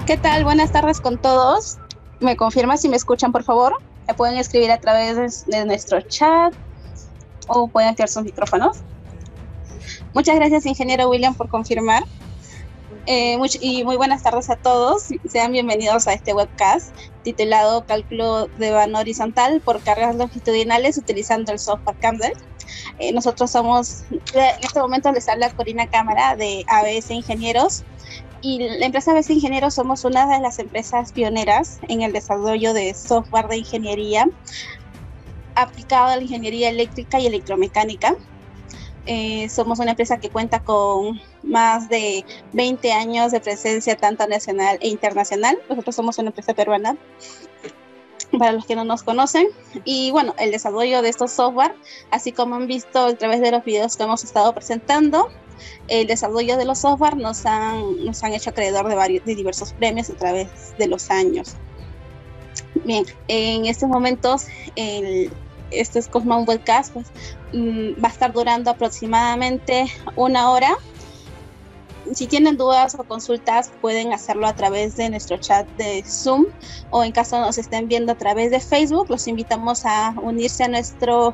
¿Qué tal? Buenas tardes con todos. ¿Me confirma si me escuchan, por favor? Me pueden escribir a través de nuestro chat o pueden activar sus micrófonos. Muchas gracias, ingeniero William, por confirmar. Y muy buenas tardes a todos. Sean bienvenidos a este webcast titulado Cálculo de vano horizontal por cargas longitudinales utilizando el software Camden. Nosotros somos, en este momento les habla Corina Cámara de ABS Ingenieros. Y la empresa ABS Ingenieros somos una de las empresas pioneras en el desarrollo de software de ingeniería aplicado a la ingeniería eléctrica y electromecánica. Somos una empresa que cuenta con más de 20 años de presencia tanto nacional e internacional. Nosotros somos una empresa peruana, para los que no nos conocen. Y bueno, el desarrollo de estos software, así como han visto a través de los videos que hemos estado presentando, el desarrollo de los software nos han hecho acreedor de diversos premios a través de los años. Bien, en estos momentos este es Cosmo Webcast, pues, va a estar durando aproximadamente 1 hora. Si tienen dudas o consultas, pueden hacerlo a través de nuestro chat de Zoom, o en caso nos estén viendo a través de Facebook, los invitamos a unirse a nuestra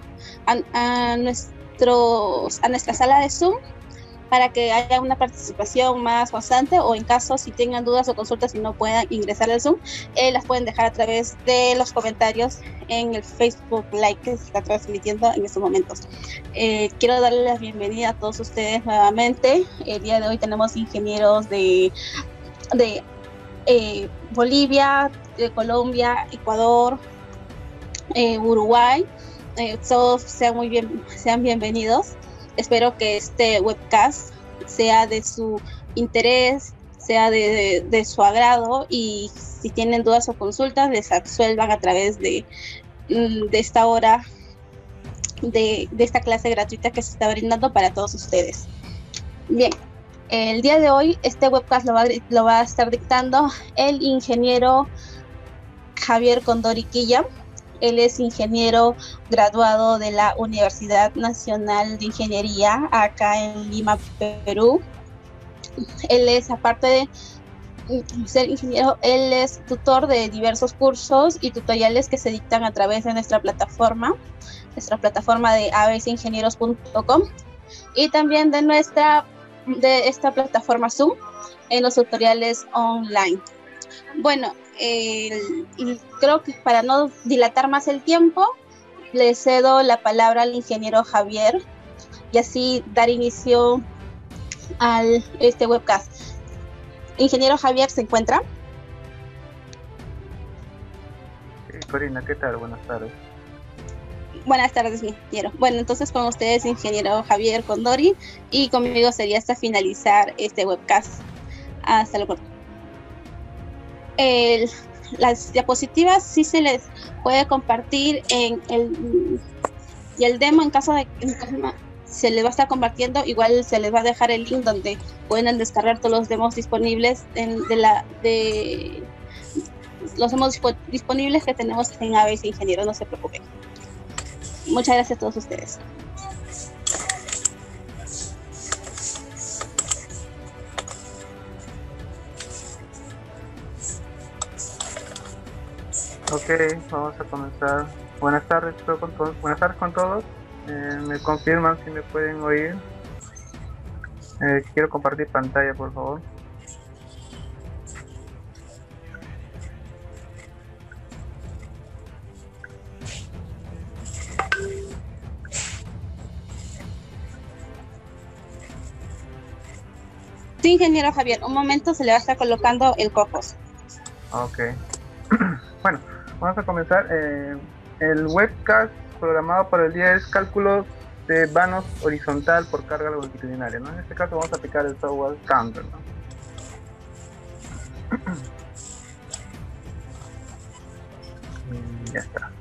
sala de Zoom para que haya una participación más constante, o en caso si tengan dudas o consultas y no puedan ingresar al Zoom, las pueden dejar a través de los comentarios en el Facebook Live que se está transmitiendo en estos momentos. Quiero darle la bienvenida a todos ustedes nuevamente. El día de hoy tenemos ingenieros de Bolivia, de Colombia, Ecuador, Uruguay. Todos sean bienvenidos. Espero que este webcast sea de su interés, sea de su agrado, y si tienen dudas o consultas, les absuelvan a través de esta hora de esta clase gratuita que se está brindando para todos ustedes. Bien, el día de hoy este webcast lo va a estar dictando el ingeniero Javier Condori Quilla. Él es ingeniero graduado de la Universidad Nacional de Ingeniería acá en Lima, Perú. Él es, aparte de ser ingeniero, él es tutor de diversos cursos y tutoriales que se dictan a través de nuestra plataforma de absingenieros.com, y también de esta plataforma Zoom en los tutoriales online. Bueno, creo que para no dilatar más el tiempo, le cedo la palabra al ingeniero Javier y así dar inicio a este webcast. Ingeniero Javier, ¿se encuentra? Sí, Corina, ¿qué tal? Buenas tardes. Buenas tardes, ingeniero. Bueno, entonces con ustedes, ingeniero Javier Condori, y conmigo sería hasta finalizar este webcast. Hasta luego. Las diapositivas sí se les puede compartir y el demo, en caso de que se les va a estar compartiendo, igual se les va a dejar el link donde pueden descargar todos los demos disponibles los demos disponibles que tenemos en ABS Ingeniero, no se preocupen. Muchas gracias a todos ustedes. Ok, vamos a comenzar. Buenas tardes con todos. Me confirman si me pueden oír. Quiero compartir pantalla, por favor. Sí, ingeniero Javier, un momento, se le va a estar colocando el copos. Ok. Bueno, vamos a comenzar. El webcast programado para el día es cálculos de vanos horizontal por carga longitudinaria, ¿no? En este caso vamos a aplicar el software Camden, ¿no? Ya está.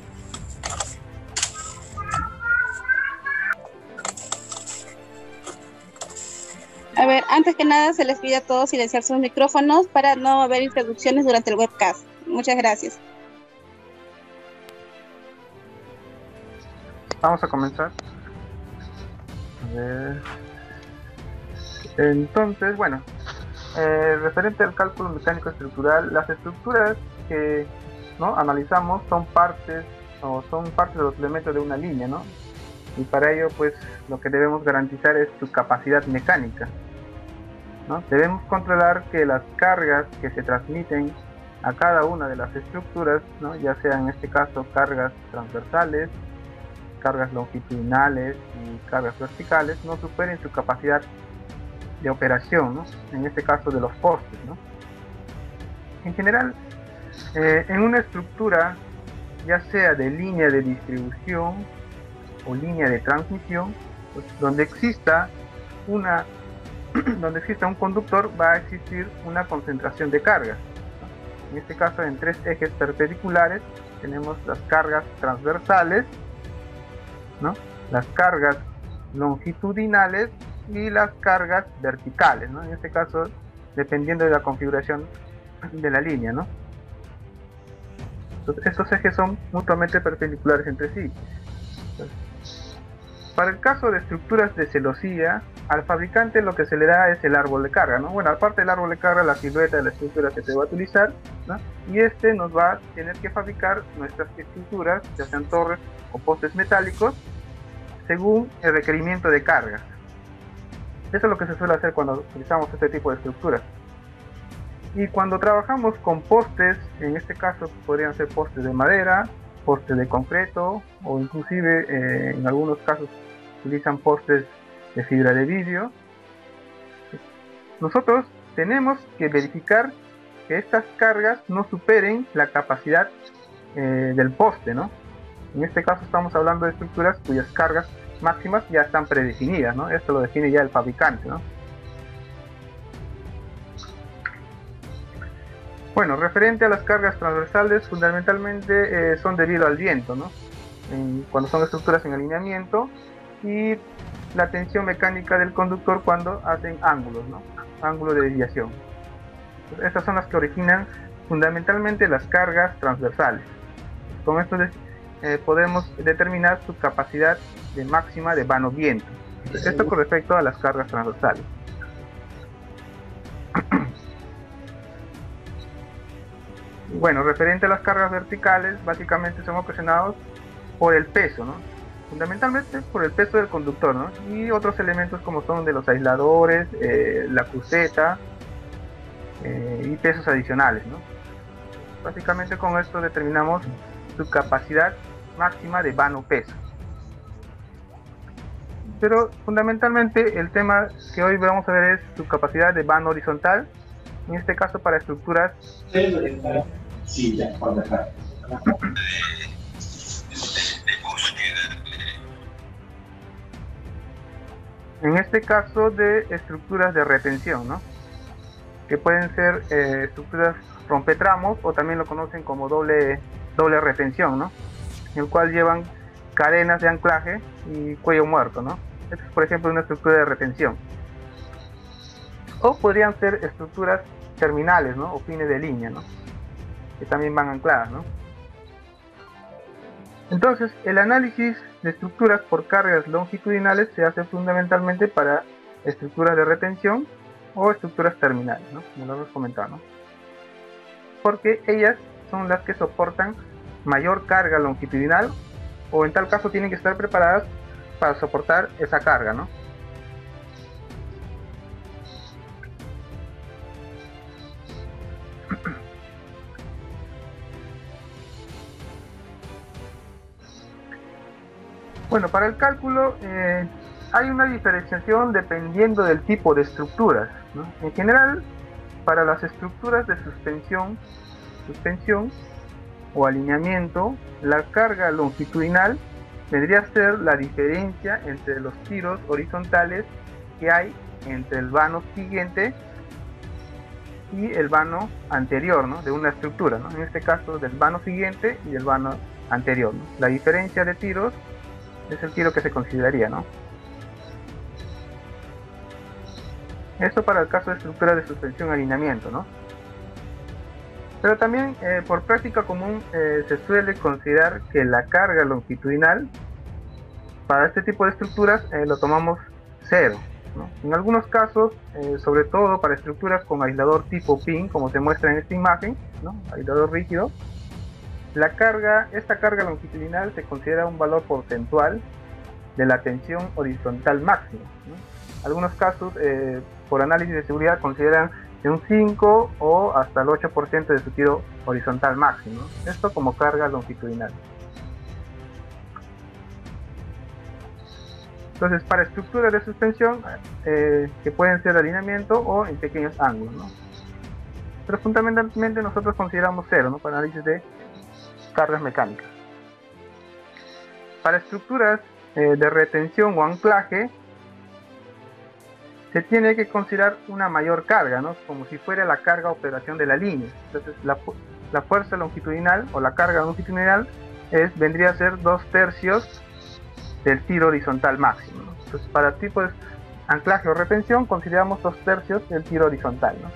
A ver, antes que nada se les pide a todos silenciar sus micrófonos para no haber interrupciones durante el webcast. Muchas gracias. Vamos a comenzar. A ver. Entonces, bueno, referente al cálculo mecánico estructural, las estructuras que, ¿no?, analizamos son partes de los elementos de una línea, ¿no? Y para ello, pues, lo que debemos garantizar es su capacidad mecánica, ¿no? Debemos controlar que las cargas que se transmiten a cada una de las estructuras, ¿no?, ya sea en este caso cargas transversales, cargas longitudinales y cargas verticales, no superen su capacidad de operación, ¿no?, en este caso de los postes, ¿no? En general, en una estructura, ya sea de línea de distribución o línea de transmisión, pues, donde exista un conductor, va a existir una concentración de cargas, ¿no? En este caso, en 3 ejes perpendiculares tenemos las cargas transversales, ¿no?, las cargas longitudinales y las cargas verticales, ¿no? En este caso, dependiendo de la configuración de la línea, ¿no? Entonces, estos ejes son mutuamente perpendiculares entre sí. Entonces, para el caso de estructuras de celosía, al fabricante lo que se le da es el árbol de carga, ¿no? Bueno, aparte del árbol de carga, la silueta de la estructura que se va a utilizar, ¿no? Y este nos va a tener que fabricar nuestras estructuras, ya sean torres o postes metálicos, según el requerimiento de cargas. Eso es lo que se suele hacer cuando utilizamos este tipo de estructuras. Y cuando trabajamos con postes, en este caso podrían ser postes de madera, postes de concreto, o inclusive en algunos casos utilizan postes de fibra de vidrio. Nosotros tenemos que verificar que estas cargas no superen la capacidad del poste, ¿no? En este caso estamos hablando de estructuras cuyas cargas máximas ya están predefinidas, ¿no? Esto lo define ya el fabricante, ¿no? Bueno, referente a las cargas transversales, fundamentalmente son debido al viento, ¿no? Cuando son estructuras en alineamiento, y la tensión mecánica del conductor cuando hacen ángulos, ¿no? Ángulo de desviación. Entonces, estas son las que originan fundamentalmente las cargas transversales. Con esto podemos determinar su capacidad de máxima de vano viento. Esto con respecto a las cargas transversales. Bueno, referente a las cargas verticales, básicamente son ocasionados por el peso, ¿no? Fundamentalmente por el peso del conductor, ¿no? Y otros elementos como son de los aisladores, la cruceta y pesos adicionales, ¿no? Básicamente con esto determinamos su capacidad máxima de vano peso. Pero fundamentalmente el tema que hoy vamos a ver es su capacidad de vano horizontal, en este caso para estructuras. Sí, ya, cuando acá. En este caso de estructuras de retención, ¿no? Que pueden ser estructuras rompetramos, o también lo conocen como doble retención, ¿no? En el cual llevan cadenas de anclaje y cuello muerto, ¿no? Esta es, por ejemplo, una estructura de retención. O podrían ser estructuras terminales, ¿no? O fines de línea, ¿no? Que también van ancladas, ¿no? Entonces, el análisis de estructuras por cargas longitudinales se hace fundamentalmente para estructuras de retención o estructuras terminales, ¿no? Como lo hemos comentado, ¿no? Porque ellas son las que soportan mayor carga longitudinal, o en tal caso tienen que estar preparadas para soportar esa carga, ¿no? Bueno, para el cálculo hay una diferenciación dependiendo del tipo de estructuras, ¿no? En general, para las estructuras de suspensión o alineamiento, la carga longitudinal vendría a ser la diferencia entre los tiros horizontales que hay entre el vano siguiente y el vano anterior, ¿no? De una estructura, ¿no? En este caso, del vano siguiente y del vano anterior, ¿no? La diferencia de tiros es el tiro que se consideraría, ¿no? Esto para el caso de estructuras de suspensión y alineamiento, ¿no? Pero también por práctica común se suele considerar que la carga longitudinal para este tipo de estructuras lo tomamos 0, ¿no? En algunos casos, sobre todo para estructuras con aislador tipo PIN, como se muestra en esta imagen, ¿no? Aislador rígido, esta carga longitudinal se considera un valor porcentual de la tensión horizontal máxima, ¿no? Algunos casos, por análisis de seguridad, consideran de un 5 o hasta el 8% de su tiro horizontal máximo, ¿no? Esto como carga longitudinal. Entonces, para estructuras de suspensión, que pueden ser de alineamiento o en pequeños ángulos, ¿no? Pero fundamentalmente nosotros consideramos 0, ¿no? Para análisis de cargas mecánicas. Para estructuras de retención o anclaje, se tiene que considerar una mayor carga, ¿no? Como si fuera la carga de operación de la línea. Entonces, la fuerza longitudinal o la carga longitudinal vendría a ser 2/3 del tiro horizontal máximo, ¿no? Entonces, para tipos de anclaje o retención, consideramos 2/3 del tiro horizontal, ¿no?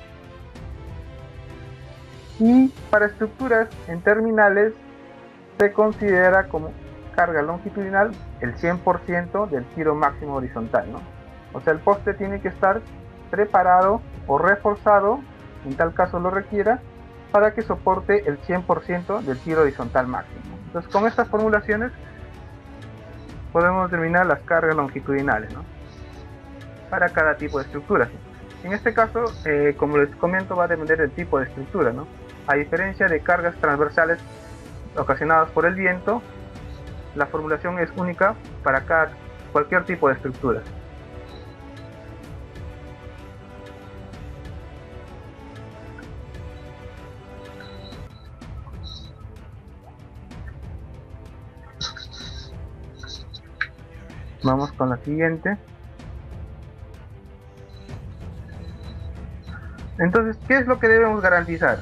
Y para estructuras en terminales, se considera como carga longitudinal el 100% del tiro máximo horizontal, ¿no? O sea, el poste tiene que estar preparado o reforzado, en tal caso lo requiera, para que soporte el 100% del tiro horizontal máximo. Entonces, con estas formulaciones podemos determinar las cargas longitudinales, ¿no? Para cada tipo de estructura. En este caso, como les comento, va a depender del tipo de estructura, ¿no? A diferencia de cargas transversales ocasionadas por el viento, la formulación es única para cualquier tipo de estructura. Vamos con la siguiente. Entonces, ¿qué es lo que debemos garantizar?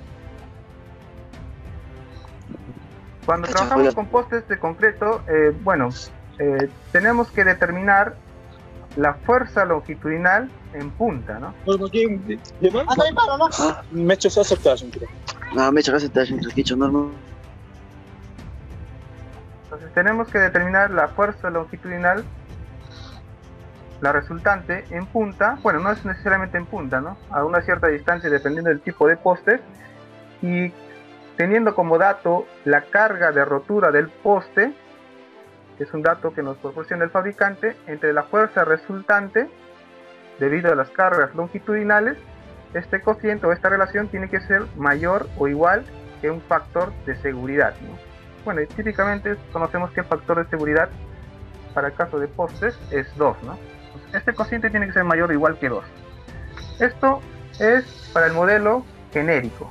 Cuando trabajamos con postes de concreto, tenemos que determinar la fuerza longitudinal en punta, ¿no? Entonces tenemos que determinar la fuerza longitudinal, la resultante en punta, bueno, no es necesariamente en punta, ¿no? A una cierta distancia dependiendo del tipo de postes, y teniendo como dato la carga de rotura del poste, que es un dato que nos proporciona el fabricante, entre la fuerza resultante debido a las cargas longitudinales. Este cociente o esta relación tiene que ser mayor o igual que un factor de seguridad, ¿no? Bueno, y típicamente conocemos que el factor de seguridad para el caso de postes es 2, ¿no? Este cociente tiene que ser mayor o igual que 2. Esto es para el modelo genérico.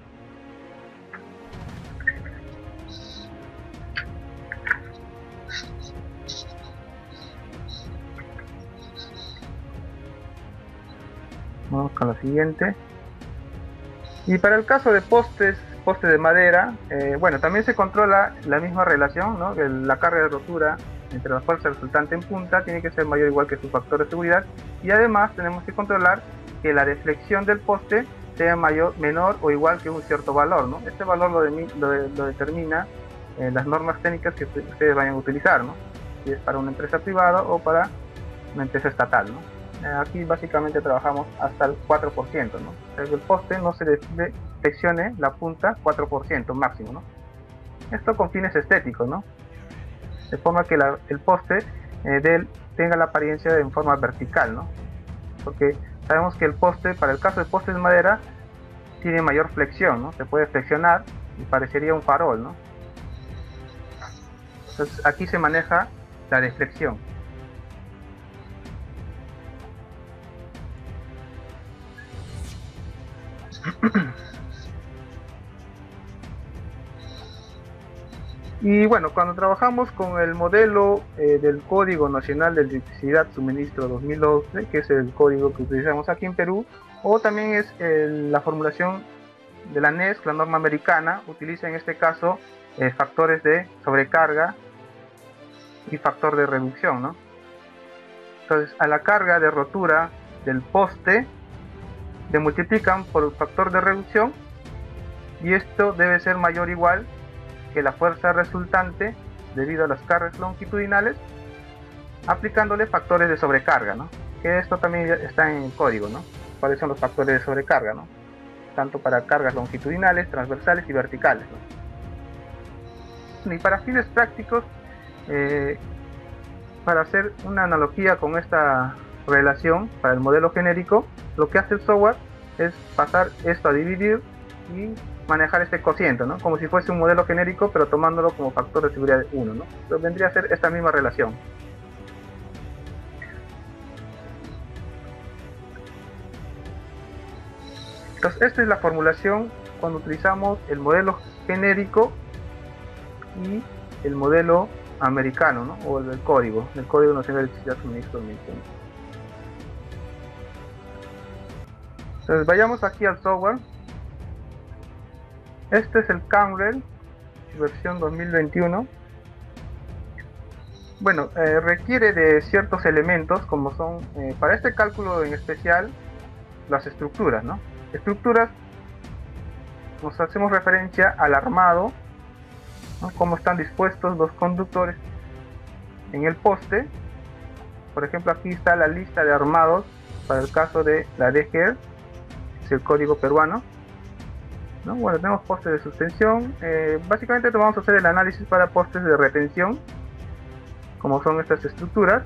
Vamos con la siguiente. Y para el caso de postes de madera, también se controla la misma relación, ¿no? La carga de rotura entre la fuerza resultante en punta tiene que ser mayor o igual que su factor de seguridad, y además tenemos que controlar que la deflexión del poste sea menor o igual que un cierto valor, ¿no? Este valor lo determina las normas técnicas que ustedes vayan a utilizar, ¿no? Si es para una empresa privada o para una empresa estatal, ¿no? Aquí básicamente trabajamos hasta el 4%, ¿no? O sea, que el poste no se deflexione la punta 4% máximo, ¿no? Esto con fines estéticos, ¿no? De forma que el poste tenga la apariencia en forma vertical, ¿no? Porque sabemos que el poste, para el caso de postes de madera, tiene mayor flexión, ¿no? Se puede flexionar y parecería un farol, ¿no? Entonces aquí se maneja la deflexión. Y bueno, cuando trabajamos con el modelo del Código Nacional de Electricidad Suministro 2012, que es el código que utilizamos aquí en Perú, o también es la formulación de la NESC, la norma americana, utiliza en este caso factores de sobrecarga y factor de reducción, ¿no? Entonces, a la carga de rotura del poste se multiplican por el factor de reducción, y esto debe ser mayor o igual que la fuerza resultante debido a las cargas longitudinales aplicándole factores de sobrecarga, ¿no? Que esto también está en el código, ¿no? ¿Cuáles son los factores de sobrecarga, ¿no? Tanto para cargas longitudinales, transversales y verticales, ¿no? Y para fines prácticos, para hacer una analogía con esta relación para el modelo genérico, lo que hace el software es pasar esto a dividir y manejar este cociente, ¿no? Como si fuese un modelo genérico, pero tomándolo como factor de seguridad 1, ¿no? Entonces vendría a ser esta misma relación. Entonces esta es la formulación cuando utilizamos el modelo genérico y el modelo americano, ¿no? O el Código Nacional de Electricidad Suministro de Medicina. Entonces vayamos aquí al software. Este es el Camrel versión 2021. Bueno, requiere de ciertos elementos como son, para este cálculo en especial, las estructuras, ¿no? Estructuras, nos hacemos referencia al armado, ¿no? Cómo están dispuestos los conductores en el poste. Por ejemplo, aquí está la lista de armados para el caso de la DGER, es el código peruano, ¿no? Bueno, tenemos postes de suspensión. Básicamente vamos a hacer el análisis para postes de retención, como son estas estructuras.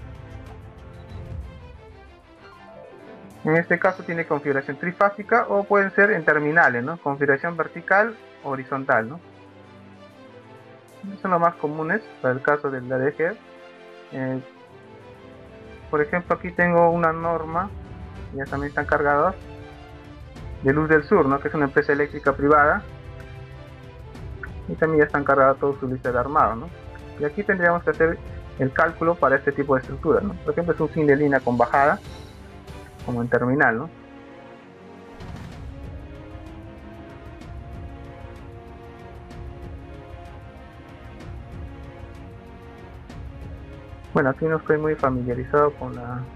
En este caso tiene configuración trifásica o pueden ser en terminales, ¿no? Configuración vertical o horizontal, ¿no? Estos son los más comunes para el caso de la DGER. Por ejemplo, aquí tengo una norma, ya también están cargadas, de Luz del Sur, ¿no? Que es una empresa eléctrica privada, y también ya están cargadas toda su lista de armados, ¿no? Y aquí tendríamos que hacer el cálculo para este tipo de estructuras, ¿no? Por ejemplo, es un fin de línea con bajada, como en terminal, ¿no? Bueno, aquí no estoy muy familiarizado con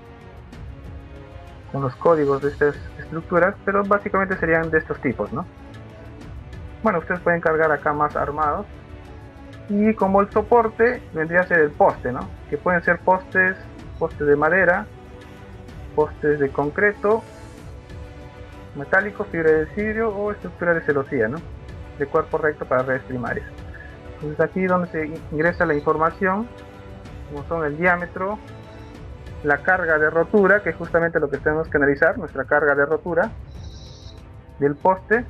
los códigos de estas estructuras, pero básicamente serían de estos tipos, ¿no? Bueno, ustedes pueden cargar acá más armados, y como el soporte vendría a ser el poste, ¿no? Que pueden ser postes de madera, postes de concreto, metálico, fibra de vidrio o estructura de celosía, ¿no? De cuerpo recto para redes primarias. Entonces aquí donde se ingresa la información, como son el diámetro, la carga de rotura, que es justamente lo que tenemos que analizar, nuestra carga de rotura del poste,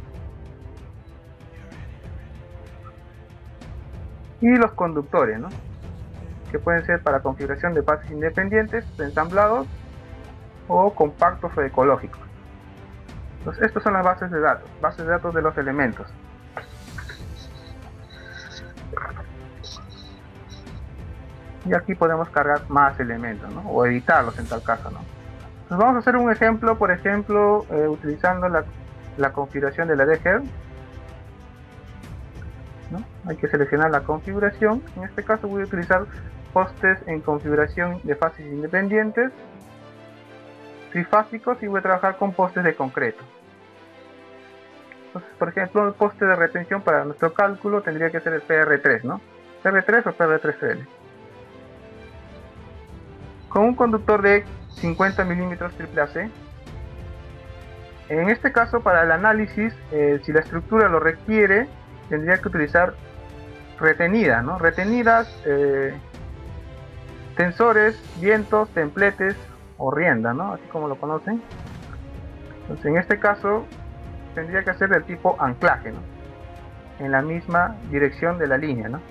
y los conductores, ¿no? Que pueden ser para configuración de fases independientes, ensamblados o compactos o ecológicos. Entonces estas son las bases de datos de los elementos. Y aquí podemos cargar más elementos, ¿no? O editarlos en tal caso, ¿no? Entonces vamos a hacer un ejemplo, por ejemplo, utilizando la configuración de la DGER, ¿no? Hay que seleccionar la configuración. En este caso voy a utilizar postes en configuración de fases independientes, trifásicos, y voy a trabajar con postes de concreto. Entonces, por ejemplo, el poste de retención para nuestro cálculo tendría que ser el PR3, ¿no? PR3 o PR3L. Con un conductor de 50 milímetros AAC. En este caso, para el análisis, si la estructura lo requiere, tendría que utilizar retenidas, ¿no? Retenidas, tensores, vientos, templetes o rienda, ¿no? Así como lo conocen. Entonces, en este caso, tendría que ser del tipo anclaje, ¿no? En la misma dirección de la línea, ¿no?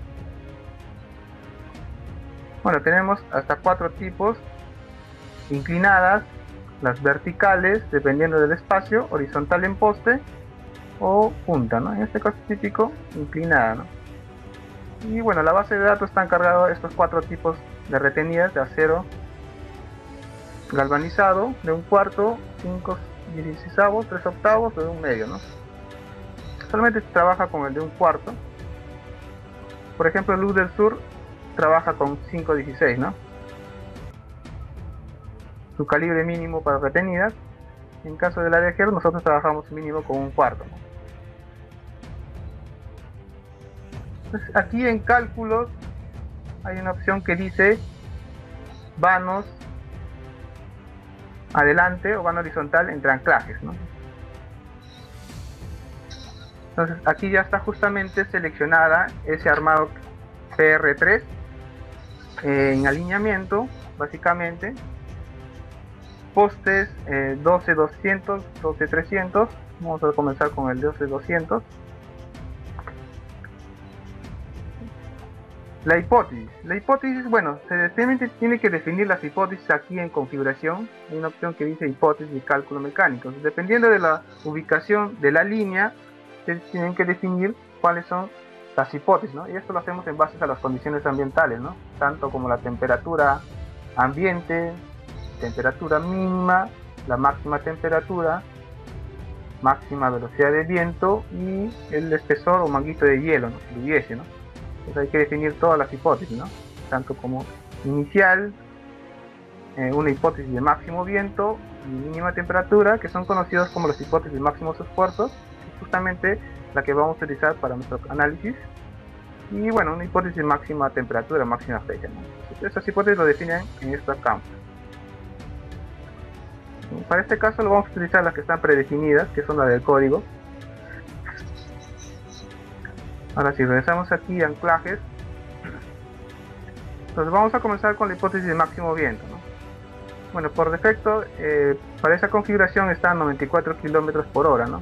Bueno, tenemos hasta 4 tipos: inclinadas, las verticales, dependiendo del espacio, horizontal en poste o punta, ¿no? En este caso típico, inclinada, ¿no? Y bueno, la base de datos están cargados estos 4 tipos de retenidas de acero galvanizado, de 1/4, 5/16, 3/8 o de 1/2, ¿no? Solamente se trabaja con el de 1/4. Por ejemplo, Luz del Sur trabaja con 5/16, ¿no? Su calibre mínimo para retenidas. En caso de la DGER, nosotros trabajamos mínimo con 1/4, ¿no? Entonces, aquí en cálculos hay una opción que dice vanos adelante o vano horizontal entre anclajes, ¿no? Entonces aquí ya está justamente seleccionada ese armado PR3 en alineamiento, básicamente. Postes 12-200, 12-300. Vamos a comenzar con el 12-200. La hipótesis, bueno, se tiene que definir las hipótesis aquí en configuración. Hay una opción que dice hipótesis y cálculo mecánico. Dependiendo de la ubicación de la línea, se tienen que definir cuáles son las hipótesis, ¿no? Y esto lo hacemos en base a las condiciones ambientales, ¿no? Tanto como la temperatura ambiente, temperatura mínima, la máxima temperatura, máxima velocidad de viento y el espesor o manguito de hielo, ¿no? Si hubiese, ¿no? Entonces hay que definir todas las hipótesis, ¿no? Tanto como inicial, una hipótesis de máximo viento y mínima temperatura, que son conocidos como las hipótesis de máximos esfuerzos, que es justamente la que vamos a utilizar para nuestro análisis. Y bueno, una hipótesis de máxima temperatura, máxima fecha, ¿no? Entonces, esas hipótesis lo definen en estos campos. Para este caso lo vamos a utilizar las que están predefinidas, que son las del código. Ahora si regresamos aquí a anclajes, entonces vamos a comenzar con la hipótesis de máximo viento, ¿no? Bueno, por defecto para esa configuración está a 94 km por hora, ¿no?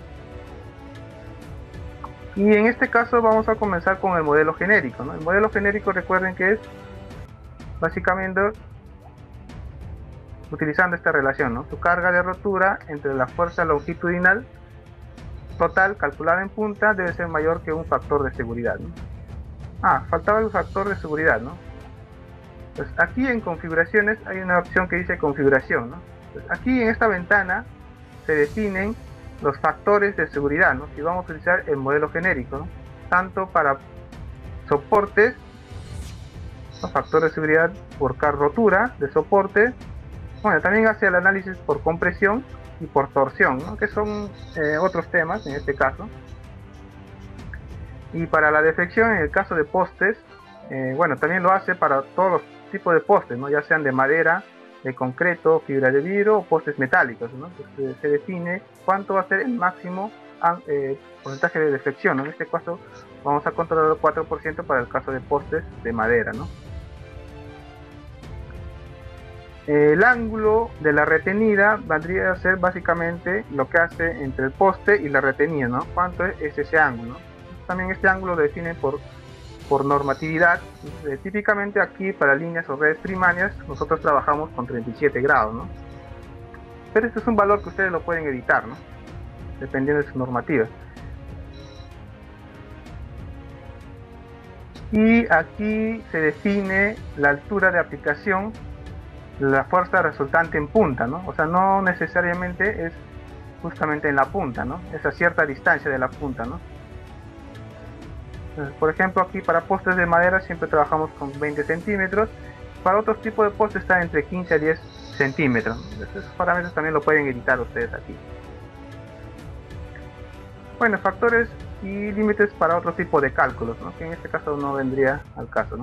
Y en este caso vamos a comenzar con el modelo genérico, ¿no? El modelo genérico, recuerden que es básicamente utilizando esta relación, ¿no? Su carga de rotura entre la fuerza longitudinal total calculada en punta debe ser mayor que un factor de seguridad, ¿no? Faltaba el factor de seguridad, ¿no? Pues aquí en configuraciones hay una opción que dice configuración, ¿no? Pues aquí en esta ventana se definen los factores de seguridad, ¿no? Si vamos a utilizar el modelo genérico, ¿no? Tanto para soportes, los factores de seguridad por rotura de soporte. Bueno, también hace el análisis por compresión y por torsión, ¿no? Que son otros temas en este caso. Y para la deflexión, en el caso de postes, bueno, también lo hace para todos los tipos de postes, ¿no? Ya sean de madera, de concreto, fibra de vidrio o postes metálicos, ¿no? Entonces, se define cuánto va a ser el máximo porcentaje de deflexión, ¿no? En este caso vamos a controlar el 4% para el caso de postes de madera, ¿no? El ángulo de la retenida vendría a ser básicamente lo que hace entre el poste y la retenida, ¿no? ¿Cuánto es ese ángulo, ¿no? También este ángulo lo definen por normatividad. Típicamente aquí para líneas o redes primarias nosotros trabajamos con 37 grados, ¿no? Pero este es un valor que ustedes lo pueden editar, ¿no? Dependiendo de su normativa. Y aquí se define la altura de aplicación, la fuerza resultante en punta, ¿no? O sea, no necesariamente es justamente en la punta, ¿no? Es a cierta distancia de la punta, ¿no? Entonces, por ejemplo, aquí para postes de madera siempre trabajamos con 20 centímetros. Para otros tipos de postes está entre 15 a 10 centímetros. Esos parámetros también lo pueden editar ustedes aquí. Bueno, factores y límites para otro tipo de cálculos, ¿no? Que en este caso no vendría al caso, ¿no?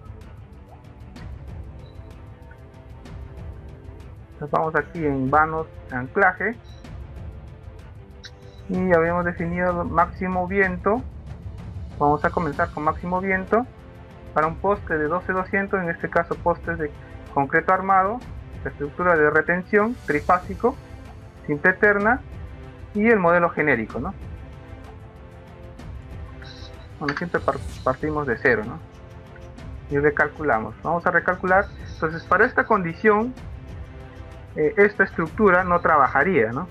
Entonces vamos aquí en vanos anclaje y habíamos definido máximo viento. Vamos a comenzar con máximo viento para un poste de 12-200, en este caso postes de concreto armado, estructura de retención, trifásico, simple eterna y el modelo genérico, ¿no? Bueno, siempre partimos de cero, ¿no? Y recalculamos. Vamos a recalcular. Entonces, para esta condición, esta estructura no trabajaría, ¿no?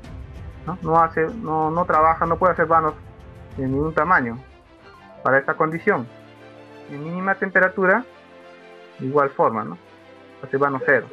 No trabaja, no puede hacer vanos de ningún tamaño para esta condición. En mínima temperatura, de igual forma, ¿no? Hace vano cero.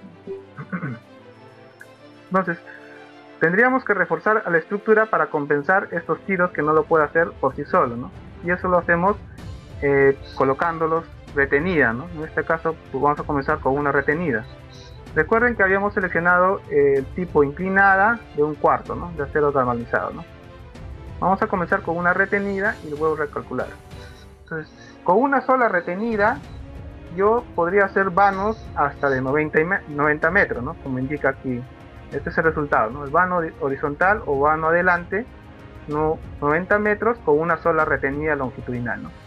Entonces, tendríamos que reforzar a la estructura para compensar estos tiros que no lo puede hacer por sí solo, ¿no? Y eso lo hacemos colocándolos retenida, ¿no? En este caso, pues vamos a comenzar con una retenida. Recuerden que habíamos seleccionado el tipo inclinada de 1/4, ¿no? De acero galvanizado, ¿no? Vamos a comenzar con una retenida y luego recalcular. Entonces, con una sola retenida yo podría hacer vanos hasta de 90 metros, ¿no? Como indica aquí. Este es el resultado, ¿no? El vano horizontal o vano adelante, 90 metros con una sola retenida longitudinal, ¿no?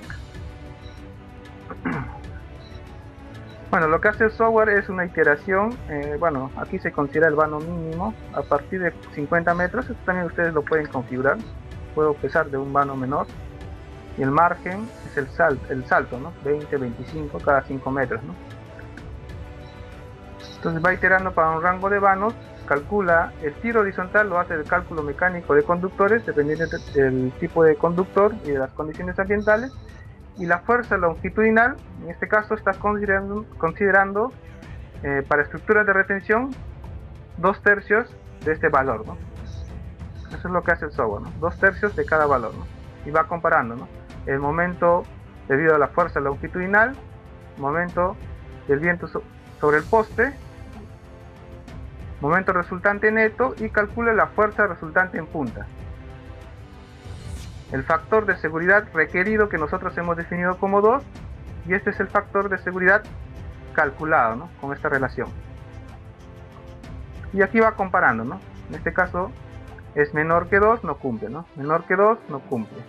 Bueno, lo que hace el software es una iteración. Bueno, aquí se considera el vano mínimo a partir de 50 metros. Esto también ustedes lo pueden configurar. Puedo empezar de un vano menor. Y el margen es el salto, ¿no? 20, 25 cada 5 metros, ¿no? Entonces va iterando para un rango de vanos. Calcula el tiro horizontal, lo hace el cálculo mecánico de conductores, dependiendo del tipo de conductor y de las condiciones ambientales. Y la fuerza longitudinal, en este caso está considerando para estructuras de retención 2/3 de este valor, ¿no? Eso es lo que hace el software, ¿no? 2/3 de cada valor, ¿no? Y va comparando, ¿no? El momento debido a la fuerza longitudinal, momento del viento sobre el poste, momento resultante neto, y calcula la fuerza resultante en punta. El factor de seguridad requerido que nosotros hemos definido como 2, y este es el factor de seguridad calculado, ¿no? Con esta relación. Y aquí va comparando, ¿no? En este caso es menor que 2, no cumple, ¿no? Menor que 2, no cumple.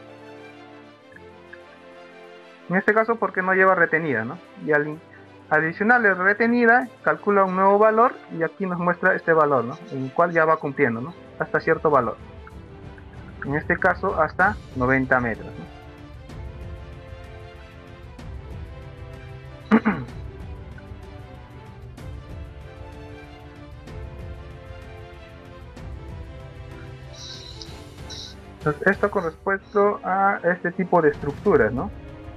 En este caso porque no lleva retenida, ¿no? Y al adicionarle retenida, calcula un nuevo valor, y aquí nos muestra este valor, ¿no? En el cual ya va cumpliendo, ¿no? Hasta cierto valor. En este caso hasta 90 metros, ¿no? Entonces, esto con respecto a este tipo de estructuras, ¿no?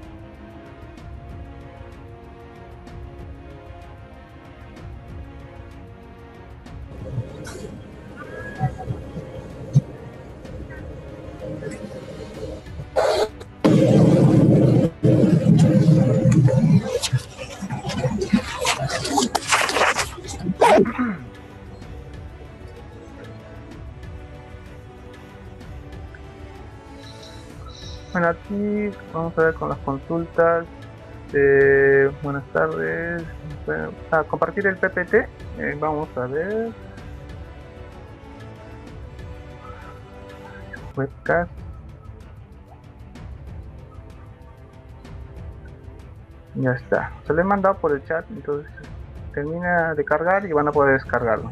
Bueno, aquí vamos a ver con las consultas. Buenas tardes. A compartir el PPT. Vamos a ver. Webcast. Ya está. Se lo he mandado por el chat, entonces termina de cargar y van a poder descargarlo.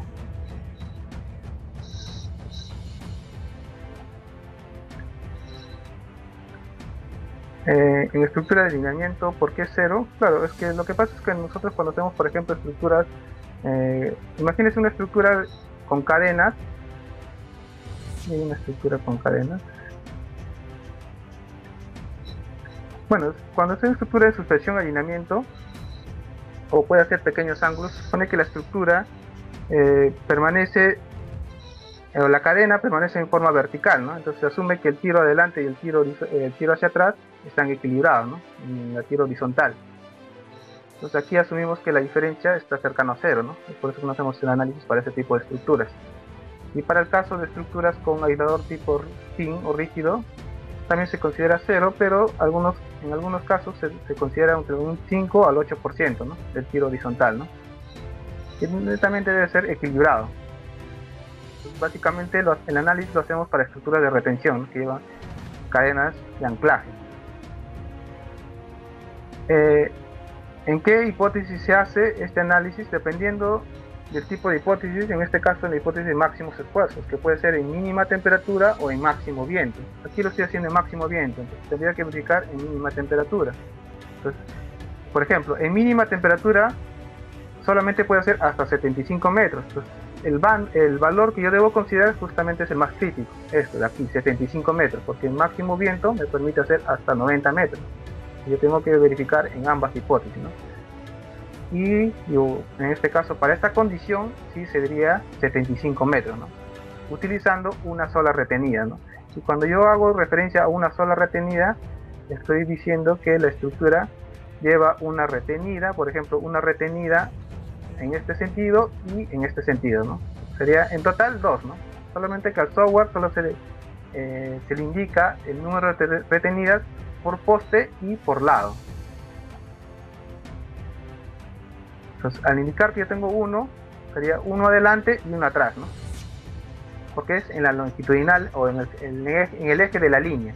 En estructura de alineamiento, ¿por qué 0? Claro, es que lo que pasa es que nosotros cuando hacemos, por ejemplo, estructuras, imagínense una estructura con cadenas. Hay una estructura con cadenas. Bueno, cuando hace estructura de suspensión, alineamiento, o puede hacer pequeños ángulos, supone que la estructura permanece, o la cadena permanece en forma vertical, ¿no? Entonces se asume que el tiro adelante y el tiro hacia atrás están equilibrados, ¿no? En la tiro horizontal. Entonces aquí asumimos que la diferencia está cercana a 0, ¿no? Es por eso que no hacemos el análisis para ese tipo de estructuras. Y para el caso de estructuras con aislador tipo thin o rígido, también se considera 0, pero en algunos casos se considera entre un 5 al 8%, ¿no? Del tiro horizontal, ¿no? Y también debe ser equilibrado. Básicamente el análisis lo hacemos para estructuras de retención, ¿no? Que llevan cadenas de anclaje. ¿En qué hipótesis se hace este análisis? Dependiendo del tipo de hipótesis, en este caso la hipótesis de máximos esfuerzos, que puede ser en mínima temperatura o en máximo viento. Aquí lo estoy haciendo en máximo viento, entonces tendría que verificar en mínima temperatura. Entonces, por ejemplo, en mínima temperatura solamente puede ser hasta 75 metros. Entonces, el valor que yo debo considerar justamente es el más crítico, esto de aquí, 75 metros, porque el máximo viento me permite hacer hasta 90 metros. Yo tengo que verificar en ambas hipótesis, ¿no? Y yo, en este caso, para esta condición, sí sería 75 metros, ¿no? Utilizando una sola retenida, ¿no? Y cuando yo hago referencia a una sola retenida, estoy diciendo que la estructura lleva una retenida, por ejemplo, una retenida en este sentido y en este sentido, ¿no? Sería en total 2, ¿no? Solamente que al software solo se le indica el número de retenidas por poste y por lado. Entonces, al indicar que yo tengo uno, sería uno adelante y uno atrás, ¿no? Porque es en la longitudinal o en el eje de la línea.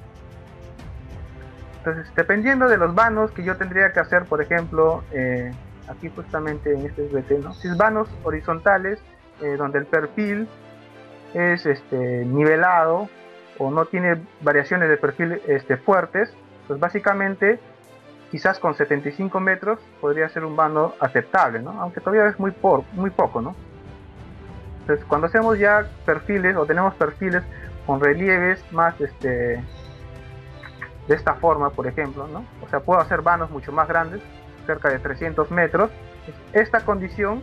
Entonces, dependiendo de los vanos que yo tendría que hacer, por ejemplo, aquí justamente en este SVT, ¿no? Si es vanos horizontales, donde el perfil es nivelado o no tiene variaciones de perfil fuertes, pues básicamente quizás con 75 metros podría ser un vano aceptable, ¿no? Aunque todavía es muy poco, ¿no? Entonces, cuando hacemos ya perfiles o tenemos perfiles con relieves más de esta forma, por ejemplo, ¿no? O sea, puedo hacer vanos mucho más grandes, cerca de 300 metros. Esta condición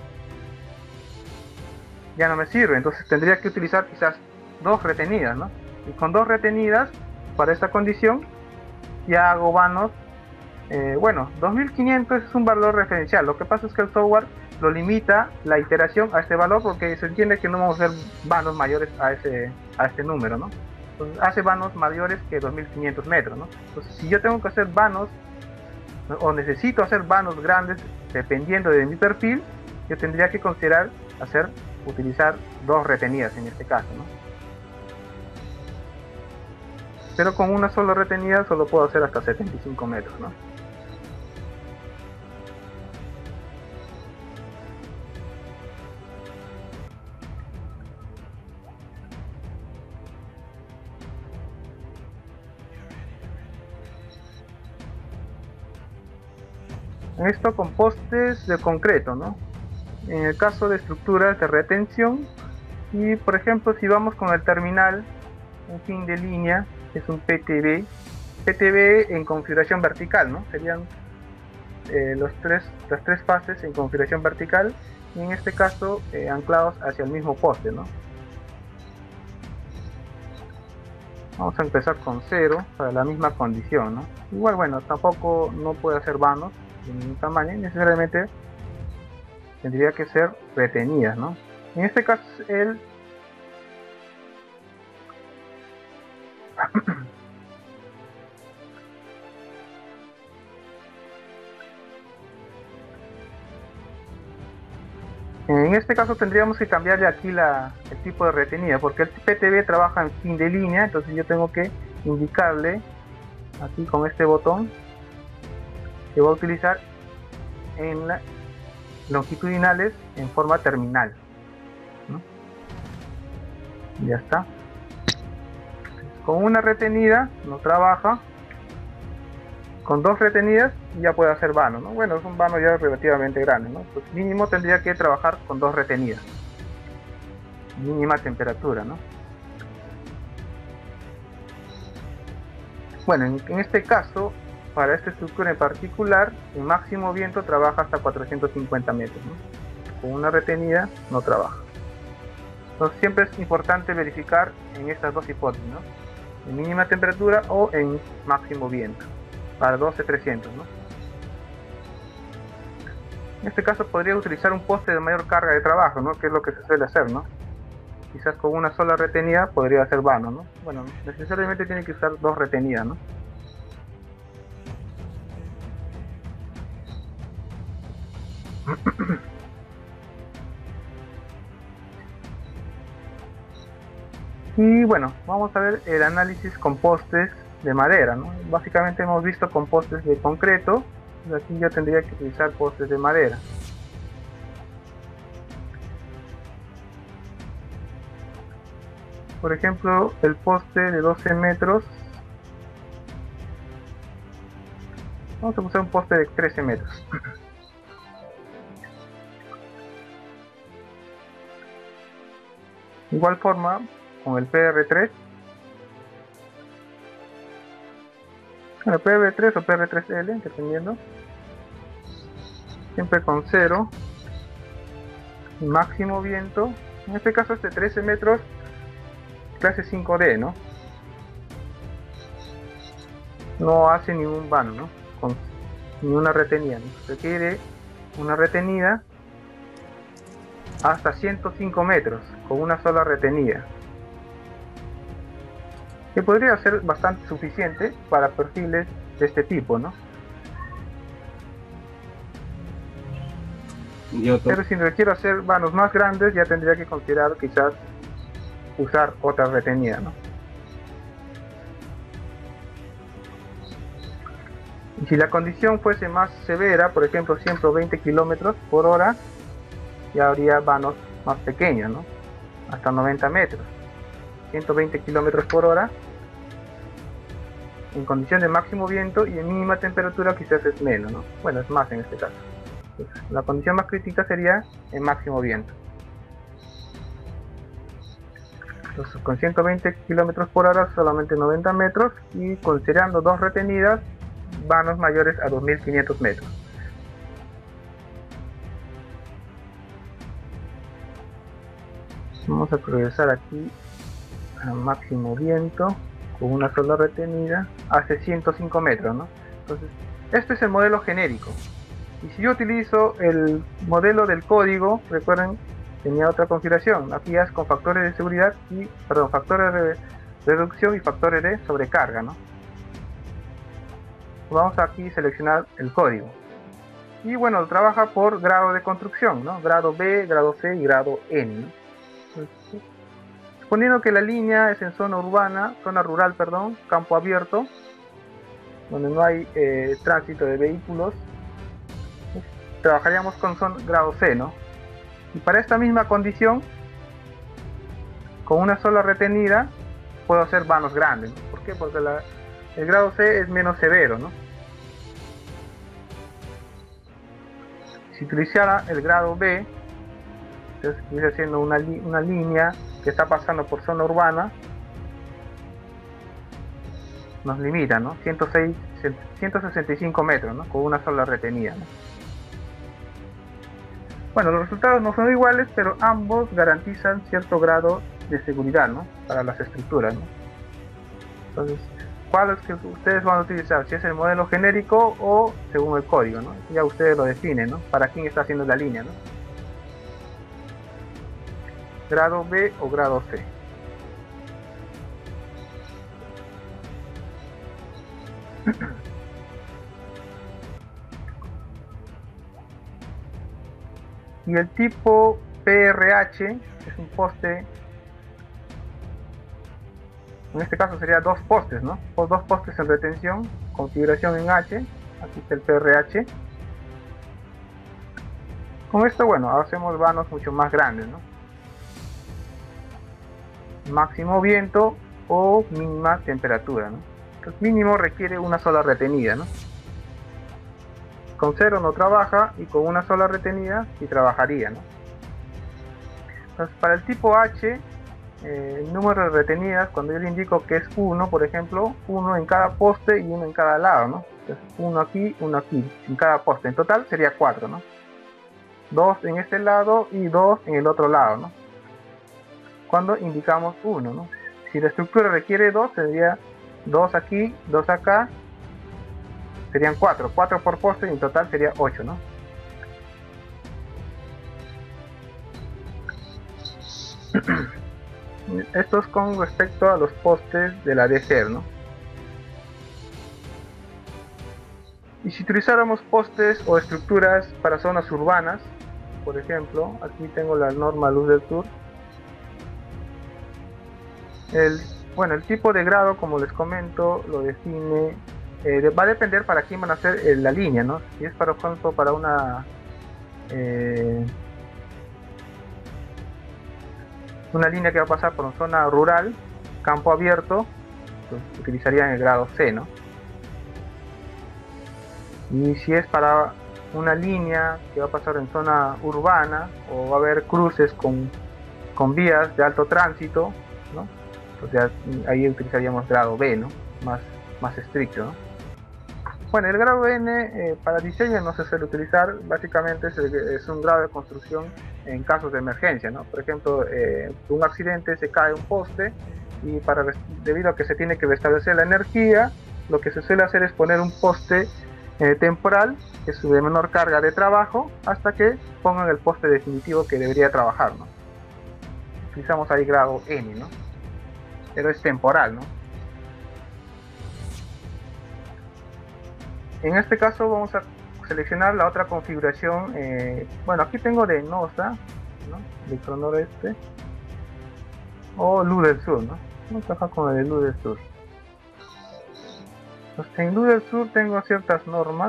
ya no me sirve, entonces tendría que utilizar quizás 2 retenidas, ¿no? Y con 2 retenidas, para esta condición, ya hago vanos. Bueno, 2500 es un valor referencial. Lo que pasa es que el software lo limita la iteración a este valor porque se entiende que no vamos a hacer vanos mayores a este número, ¿no? Entonces hace vanos mayores que 2500 metros, ¿no? Entonces, si yo tengo que hacer vanos, ¿no? O necesito hacer vanos grandes dependiendo de mi perfil, yo tendría que considerar utilizar 2 retenidas en este caso, ¿no? Pero con una sola retenida solo puedo hacer hasta 75 metros, ¿no? Esto con postes de concreto, ¿no? En el caso de estructuras de retención, y por ejemplo si vamos con el terminal, un fin de línea, es un PTB en configuración vertical, ¿no? Serían las tres fases en configuración vertical, y en este caso anclados hacia el mismo poste, ¿no? Vamos a empezar con 0 para la misma condición, ¿no? Igual, bueno, tampoco no puede hacer vanos de ningún tamaño, necesariamente tendría que ser retenidas, ¿no? En este caso en este caso tendríamos que cambiarle aquí el tipo de retenida, porque el PTB trabaja en fin de línea, entonces yo tengo que indicarle aquí con este botón que voy a utilizar en longitudinales en forma terminal, ¿no? Ya está. Con una retenida no trabaja, con 2 retenidas ya puede hacer vano, ¿no? Bueno, es un vano ya relativamente grande, ¿no? Pues mínimo tendría que trabajar con 2 retenidas, mínima temperatura, ¿no? Bueno, en este caso, para esta estructura en particular, el máximo viento trabaja hasta 450 metros, ¿no? Con una retenida no trabaja. Entonces siempre es importante verificar en estas dos hipótesis, ¿no? En mínima temperatura o en máximo viento, para 12300, ¿no? En este caso podría utilizar un poste de mayor carga de trabajo, ¿no? Que es lo que se suele hacer, ¿no? Quizás con una sola retenida podría hacer vano, ¿no? Bueno, necesariamente tiene que usar 2 retenidas, ¿no? Y bueno, vamos a ver el análisis con postes de madera, ¿no? Básicamente hemos visto con postes de concreto, y aquí yo tendría que utilizar postes de madera. Por ejemplo, el poste de 12 metros, vamos a usar un poste de 13 metros. De igual forma, con el PR3, bueno, PR3 o PR3L, dependiendo, siempre con 0, máximo viento, en este caso es de 13 metros, clase 5D, ¿no? No hace ningún vano, ¿no? Con ni una retenida, ¿no? Requiere una retenida hasta 105 metros con una sola retenida, que podría ser bastante suficiente para perfiles de este tipo, ¿no? Pero si requiero hacer vanos más grandes, ya tendría que considerar quizás usar otra retenida, ¿no? Y si la condición fuese más severa, por ejemplo 120 kilómetros por hora, ya habría vanos más pequeños, ¿no? Hasta 90 metros. 120 kilómetros por hora en condición de máximo viento, y en mínima temperatura quizás es menos, ¿no? Bueno, es más en este caso. Entonces, la condición más crítica sería en máximo viento. Entonces, con 120 kilómetros por hora solamente 90 metros, y considerando dos retenidas, vanos mayores a 2500 metros. Vamos a progresar aquí a máximo viento con una sola retenida hace 105 metros, ¿no? Entonces, este es el modelo genérico. Y si yo utilizo el modelo del código, recuerden, tenía otra configuración. Aquí ya es con factores de seguridad y, perdón, factores de reducción y factores de sobrecarga, ¿no? Vamos aquí a seleccionar el código. Y bueno, trabaja por grado de construcción, ¿no? Grado B, grado C y grado N, ¿no? Entonces, suponiendo que la línea es en zona urbana, zona rural, perdón, campo abierto, donde no hay tránsito de vehículos, pues, trabajaríamos con grado C, ¿no? Y para esta misma condición, con una sola retenida, puedo hacer vanos grandes, ¿no? ¿Por qué? Porque el grado C es menos severo, ¿no? Si utilizara el grado B, entonces estoy haciendo una línea que está pasando por zona urbana, nos limita, ¿no? 165 metros, ¿no? Con una sola retenida, ¿no? Bueno, los resultados no son iguales, pero ambos garantizan cierto grado de seguridad, ¿no? Para las estructuras, ¿no? Entonces, ¿cuál es que ustedes van a utilizar? Si es el modelo genérico o según el código, ¿no? Ya ustedes lo definen, ¿no? Para quién está haciendo la línea, ¿no? Grado B o grado C. Y el tipo PRH es un poste, en este caso sería dos postes, ¿no? O dos postes en retención, configuración en H, aquí está el PRH. Con esto, bueno, hacemos vanos mucho más grandes, ¿no? Máximo viento o mínima temperatura, ¿no? Entonces, mínimo requiere una sola retenida, ¿no? Con cero no trabaja, y con una sola retenida sí trabajaría, ¿no? Entonces, para el tipo H, el número de retenidas, cuando yo le indico que es 1, por ejemplo, 1 en cada poste y 1 en cada lado, ¿no? Entonces, 1 aquí, en cada poste. En total sería 4, ¿no? 2 en este lado y 2 en el otro lado, ¿no? Cuando indicamos 1, ¿no? Si la estructura requiere 2, sería 2 aquí, 2 acá, serían 4 por poste, y en total sería 8, ¿no? Esto es con respecto a los postes de la DCER, ¿no? Y si utilizáramos postes o estructuras para zonas urbanas, por ejemplo, aquí tengo la norma Luz del Sur. Bueno, el tipo de grado, como les comento, lo define, va a depender para quién van a hacer la línea, ¿no? Si es, por ejemplo, para una línea que va a pasar por una zona rural, campo abierto, pues utilizarían el grado C, ¿no? Y si es para una línea que va a pasar en zona urbana, o va a haber cruces con vías de alto tránsito, ¿no? Entonces ahí utilizaríamos grado B, ¿no? Más estricto, ¿no? Bueno, el grado N para diseño no se suele utilizar. Básicamente es un grado de construcción en casos de emergencia, ¿no? Por ejemplo, un accidente, se cae un poste, y debido a que se tiene que restablecer la energía, lo que se suele hacer es poner un poste temporal, que es de menor carga de trabajo, hasta que pongan el poste definitivo que debería trabajar, ¿no? Utilizamos ahí grado N, ¿no? Pero es temporal, ¿no? En este caso vamos a seleccionar la otra configuración. Bueno, aquí tengo de NOSA, ¿no? Electro Noreste, o luz del sur, ¿no? Vamos a trabajar con la de luz del sur. Entonces, en luz del sur tengo ciertas normas.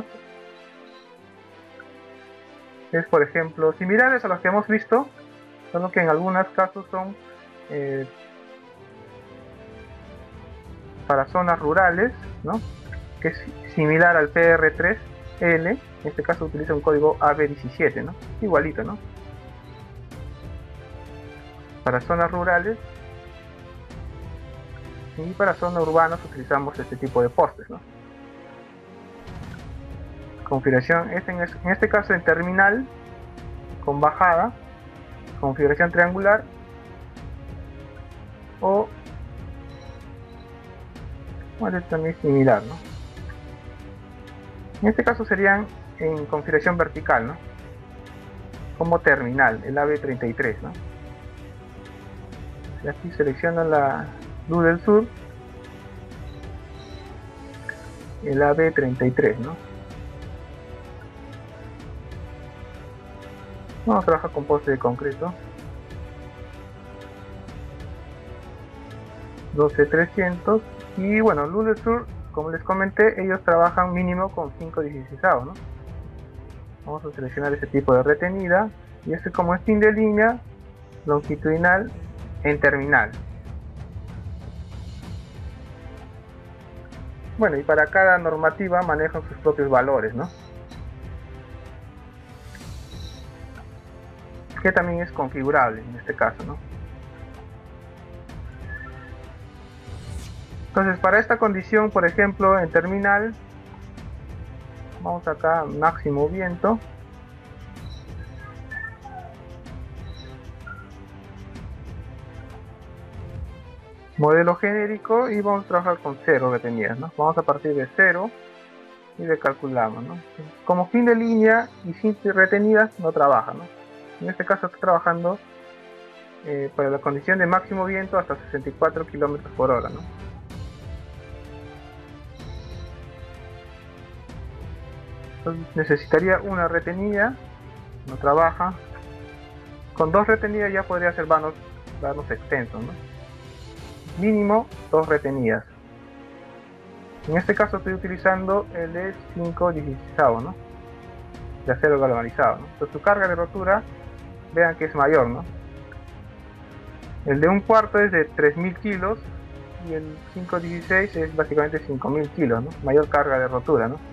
Es, por ejemplo, similares a las que hemos visto, solo que en algunos casos son para zonas rurales, ¿no? Que es similar al PR3L, en este caso utiliza un código AB17, ¿no? Igualito, ¿no? Para zonas rurales y para zonas urbanas utilizamos este tipo de postes, ¿no? Configuración, en este caso en terminal con bajada, configuración triangular, o bueno, también es similar, ¿no? En este caso serían en configuración vertical, ¿no? Como terminal, el AB33, ¿no? Y aquí selecciono la luz del sur, el AB33, ¿no? Vamos a trabajar con poste de concreto 12300. Y bueno, luz del sur, como les comenté, ellos trabajan mínimo con 5/16, ¿no? Vamos a seleccionar ese tipo de retenida, y este como es fin de línea longitudinal en terminal. Bueno, y para cada normativa manejan sus propios valores, ¿no? Que también es configurable en este caso, ¿no? Entonces, para esta condición, por ejemplo, en terminal, vamos acá, máximo viento. Modelo genérico, y vamos a trabajar con 0 retenidas, ¿no? Vamos a partir de 0 y le calculamos, ¿no? Como fin de línea y sin retenidas no trabaja, ¿no? En este caso está trabajando para la condición de máximo viento hasta 64 km por hora, ¿no? Entonces necesitaría una retenida, no trabaja. Con 2 retenidas ya podría hacer vanos extensos, ¿no? Mínimo 2 retenidas. En este caso estoy utilizando el de 5/16, ¿no? De acero galvanizado, ¿no? Entonces su carga de rotura, vean que es mayor, ¿no? El de 1/4 es de 3000 kilos y el 5/16 es básicamente 5000 kilos, ¿no? Mayor carga de rotura, ¿no?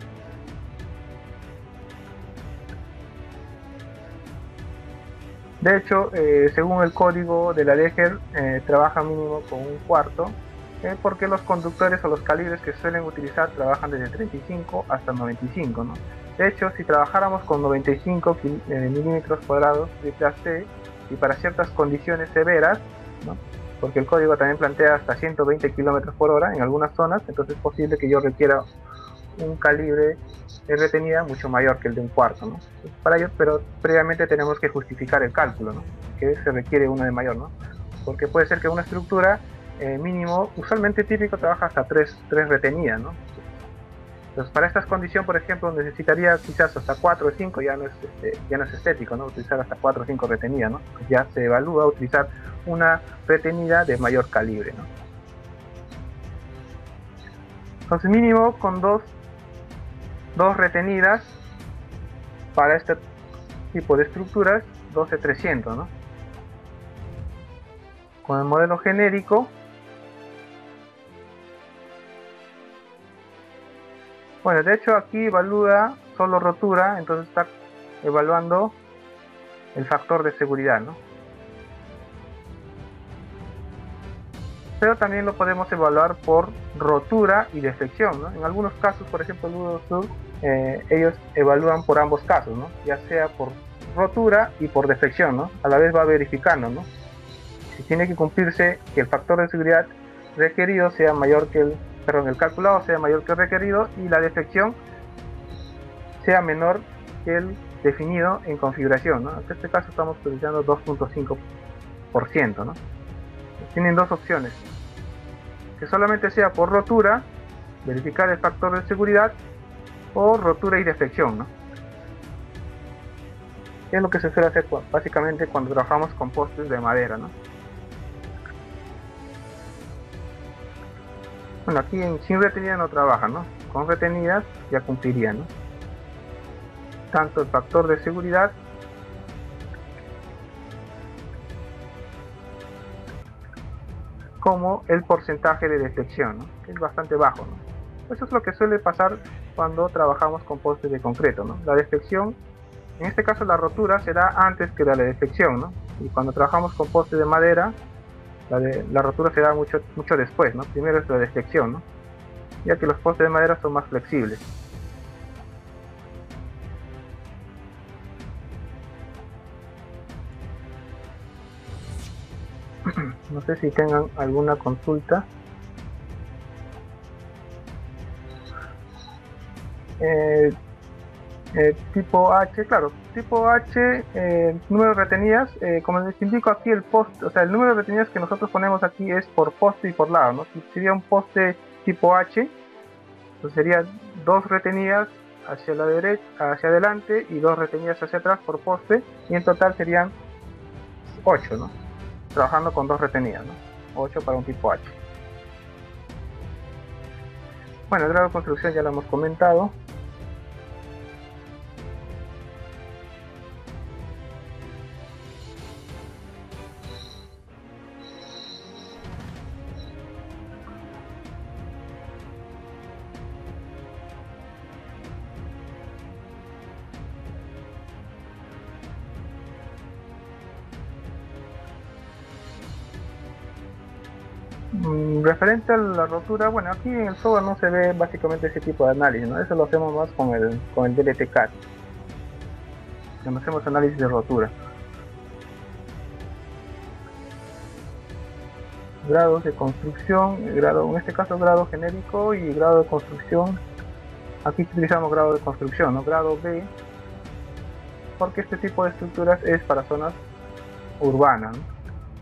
De hecho, según el código de la Leger, trabaja mínimo con 1/4, porque los conductores o los calibres que suelen utilizar trabajan desde 35 hasta 95, ¿no? De hecho, si trabajáramos con 95 milímetros cuadrados triple AC y para ciertas condiciones severas, ¿no? Porque el código también plantea hasta 120 km por hora en algunas zonas, entonces es posible que yo requiera un calibre de retenida mucho mayor que el de 1/4, ¿no? Para ello, pero previamente tenemos que justificar el cálculo, ¿no? Que se requiere uno de mayor, ¿no? Porque puede ser que una estructura mínimo, usualmente típico, trabaja hasta 3 retenidas, ¿no? Entonces, para estas condiciones, por ejemplo, necesitaría quizás hasta 4 o 5, ya no es estético, ¿no? Utilizar hasta 4 o 5 retenidas, ¿no? Pues ya se evalúa utilizar una retenida de mayor calibre, ¿no? Entonces, mínimo con dos retenidas para este tipo de estructuras, 12300, ¿no? Con el modelo genérico, bueno, de hecho aquí evalúa solo rotura, entonces está evaluando el factor de seguridad, ¿no? Pero también lo podemos evaluar por rotura y deflexión, ¿no? En algunos casos, por ejemplo, el Ludo Sur, ellos evalúan por ambos casos, ¿no? Ya sea por rotura y por deflexión, ¿no? A la vez va verificando, ¿no? Si tiene que cumplirse que el factor de seguridad requerido sea mayor que el calculado sea mayor que el requerido y la deflexión sea menor que el definido en configuración, ¿no? En este caso estamos utilizando 2.5%, ¿no? Tienen dos opciones: que solamente sea por rotura, verificar el factor de seguridad, o rotura y deflexión, ¿no? que es lo que se suele hacer básicamente cuando trabajamos con postes de madera, ¿no? Bueno, aquí sin retenida no trabaja, ¿no? Con retenidas ya cumpliría, ¿no? Tanto el factor de seguridad como el porcentaje de deflexión, ¿no? Que es bastante bajo, ¿no? Eso es lo que suele pasar cuando trabajamos con postes de concreto, ¿no? La deflexión, en este caso la rotura se da antes que la deflexión, ¿no? Y cuando trabajamos con postes de madera, la rotura se da mucho después, ¿no? Primero es la deflexión, ¿no? Ya que los postes de madera son más flexibles. No sé si tengan alguna consulta. Tipo H, claro, tipo H, número de retenidas, como les indico aquí el poste, o sea, el número de retenidas que nosotros ponemos aquí es por poste y por lado, ¿no? Si sería un poste tipo H, pues sería 2 retenidas hacia la derecha, hacia adelante y 2 retenidas hacia atrás por poste, y en total serían 8, ¿no? Trabajando con 2 retenidas, ¿no? 8 para un tipo H. Bueno, el grado de construcción ya lo hemos comentado. Referente a la rotura, bueno, aquí en el software no se ve básicamente ese tipo de análisis, ¿no? Eso lo hacemos más con el DLT-CAD, cuando hacemos análisis de rotura. Grados de construcción, grado, en este caso grado genérico y grado de construcción. Aquí utilizamos grado de construcción, ¿no? Grado B, porque este tipo de estructuras es para zonas urbanas, ¿no?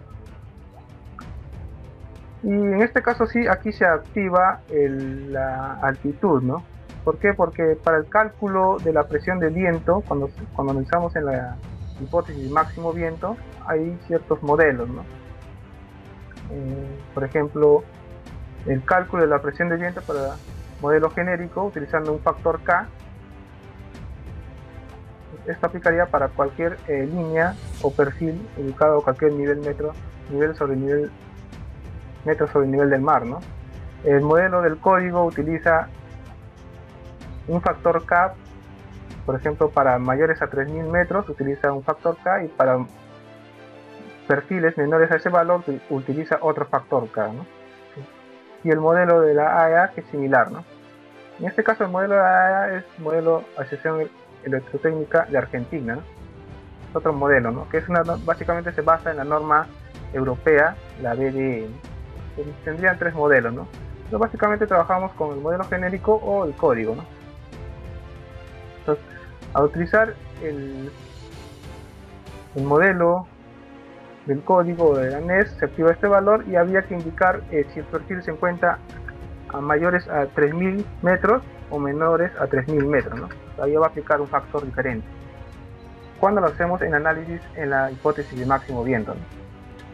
Y en este caso sí, aquí se activa la altitud, ¿no? ¿Por qué? Porque para el cálculo de la presión de viento, cuando analizamos en la hipótesis de máximo viento, hay ciertos modelos, ¿no? Por ejemplo, el cálculo de la presión de viento para modelo genérico, utilizando un factor K, esto aplicaría para cualquier línea o perfil ubicado a cualquier metro sobre nivel del mar, ¿no? El modelo del código utiliza un factor K, por ejemplo, para mayores a 3000 metros utiliza un factor K, y para perfiles menores a ese valor utiliza otro factor K, ¿no? Y el modelo de la AEA, que es similar, ¿no? En este caso el modelo de la AEA es modelo Asociación Electrotécnica de Argentina, ¿no? Es otro modelo, ¿no? Que es básicamente se basa en la norma europea, la BDE, ¿no? Tendrían 3 modelos, ¿no? Pero básicamente trabajamos con el modelo genérico o el código, ¿no? Entonces, al utilizar el modelo del código de la NES, se activa este valor y había que indicar si el perfil se encuentra a mayores a 3000 metros o menores a 3000 metros, ¿no? Ahí va a aplicar un factor diferente cuando lo hacemos en análisis en la hipótesis de máximo viento, ¿no?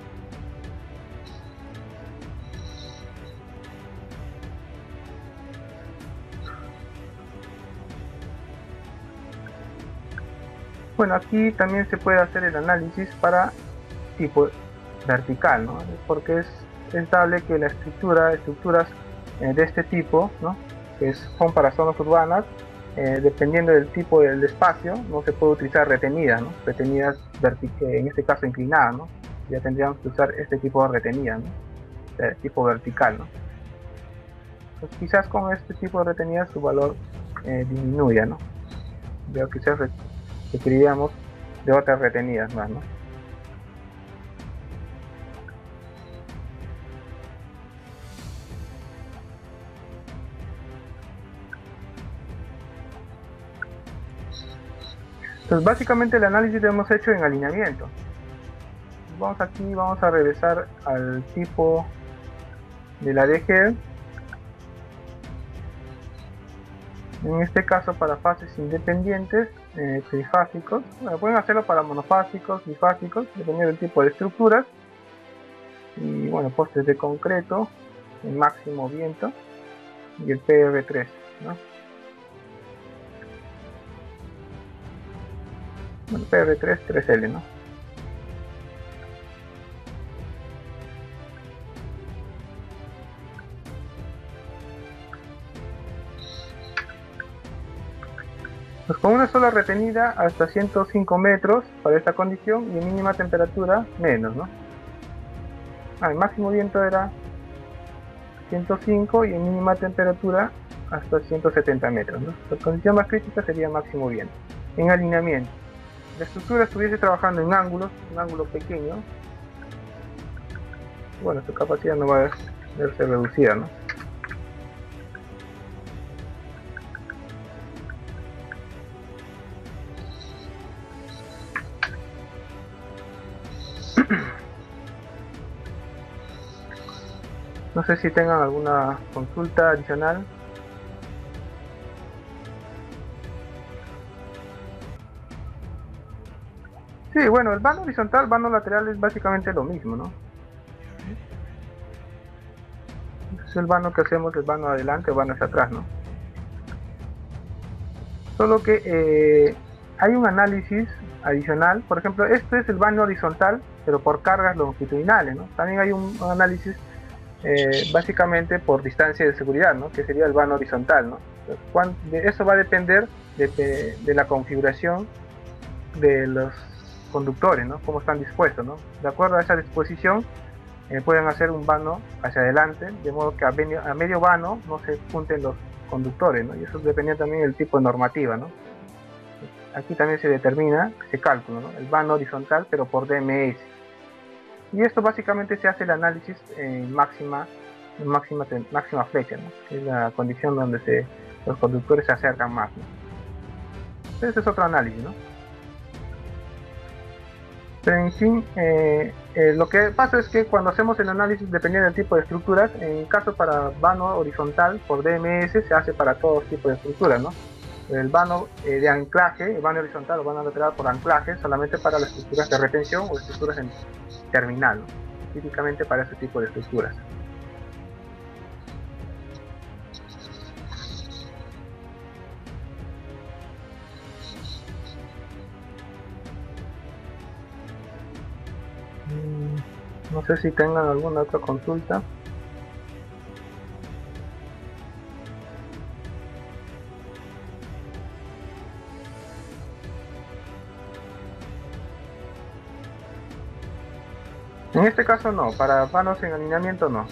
Bueno, aquí también se puede hacer el análisis para tipo vertical, ¿no? Porque es dable que la estructuras de este tipo, ¿no? Que son para zonas urbanas, dependiendo del tipo del espacio, no se puede utilizar retenidas, ¿no? Retenidas en este caso inclinadas, ¿no? Ya tendríamos que usar este tipo de retenidas, ¿no? De tipo vertical, ¿no? Pues quizás con este tipo de retenidas su valor disminuya, ¿no? Veo que requeriríamos de otras retenidas más, ¿no? Entonces básicamente el análisis lo hemos hecho en alineamiento. Vamos a regresar al tipo de la DG. En este caso para fases independientes trifásicos. Bueno, pueden hacerlo para monofásicos, bifásicos, dependiendo del tipo de estructuras. Y bueno, postes de concreto, el máximo viento y el PR3, ¿no? Bueno, PR3, 3L, ¿no? Pues con una sola retenida hasta 105 metros para esta condición y mínima temperatura menos, ¿no? El máximo viento era 105 y en mínima temperatura hasta 170 metros, ¿no? La condición más crítica sería máximo viento. En alineamiento, la estructura estuviese trabajando en ángulos, un ángulo pequeño. Bueno, su capacidad no va a verse reducida, ¿no? No sé si tengan alguna consulta adicional. Sí, bueno, el vano horizontal, vano lateral es básicamente lo mismo, ¿no? Es el vano que hacemos, el vano adelante o vano hacia atrás, ¿no? Solo que hay un análisis adicional. Por ejemplo, este es el vano horizontal, pero por cargas longitudinales, ¿no? También hay un análisis básicamente por distancia de seguridad, ¿no? Que sería el vano horizontal, ¿no? Eso va a depender de la configuración de los conductores, ¿no? Cómo están dispuestos, ¿no? De acuerdo a esa disposición pueden hacer un vano hacia adelante, de modo que a medio vano no se junten los conductores, ¿no? Y eso depende también del tipo de normativa, ¿no? Aquí también se determina ese cálculo, ¿no? El vano horizontal, pero por DMS. Y esto básicamente se hace el análisis en máxima flecha, ¿no? Que es la condición donde los conductores se acercan más, ¿no? Entonces ese es otro análisis, ¿no? Pero en fin, lo que pasa es que cuando hacemos el análisis dependiendo del tipo de estructuras, en caso para vano horizontal por DMS se hace para todos tipos de estructuras, ¿no? El vano de anclaje, el vano horizontal o vano lateral por anclaje, solamente para las estructuras de retención o estructuras en terminal, ¿no? Típicamente para ese tipo de estructuras. No sé si tengan alguna otra consulta. En este caso no, para vanos en alineamiento no.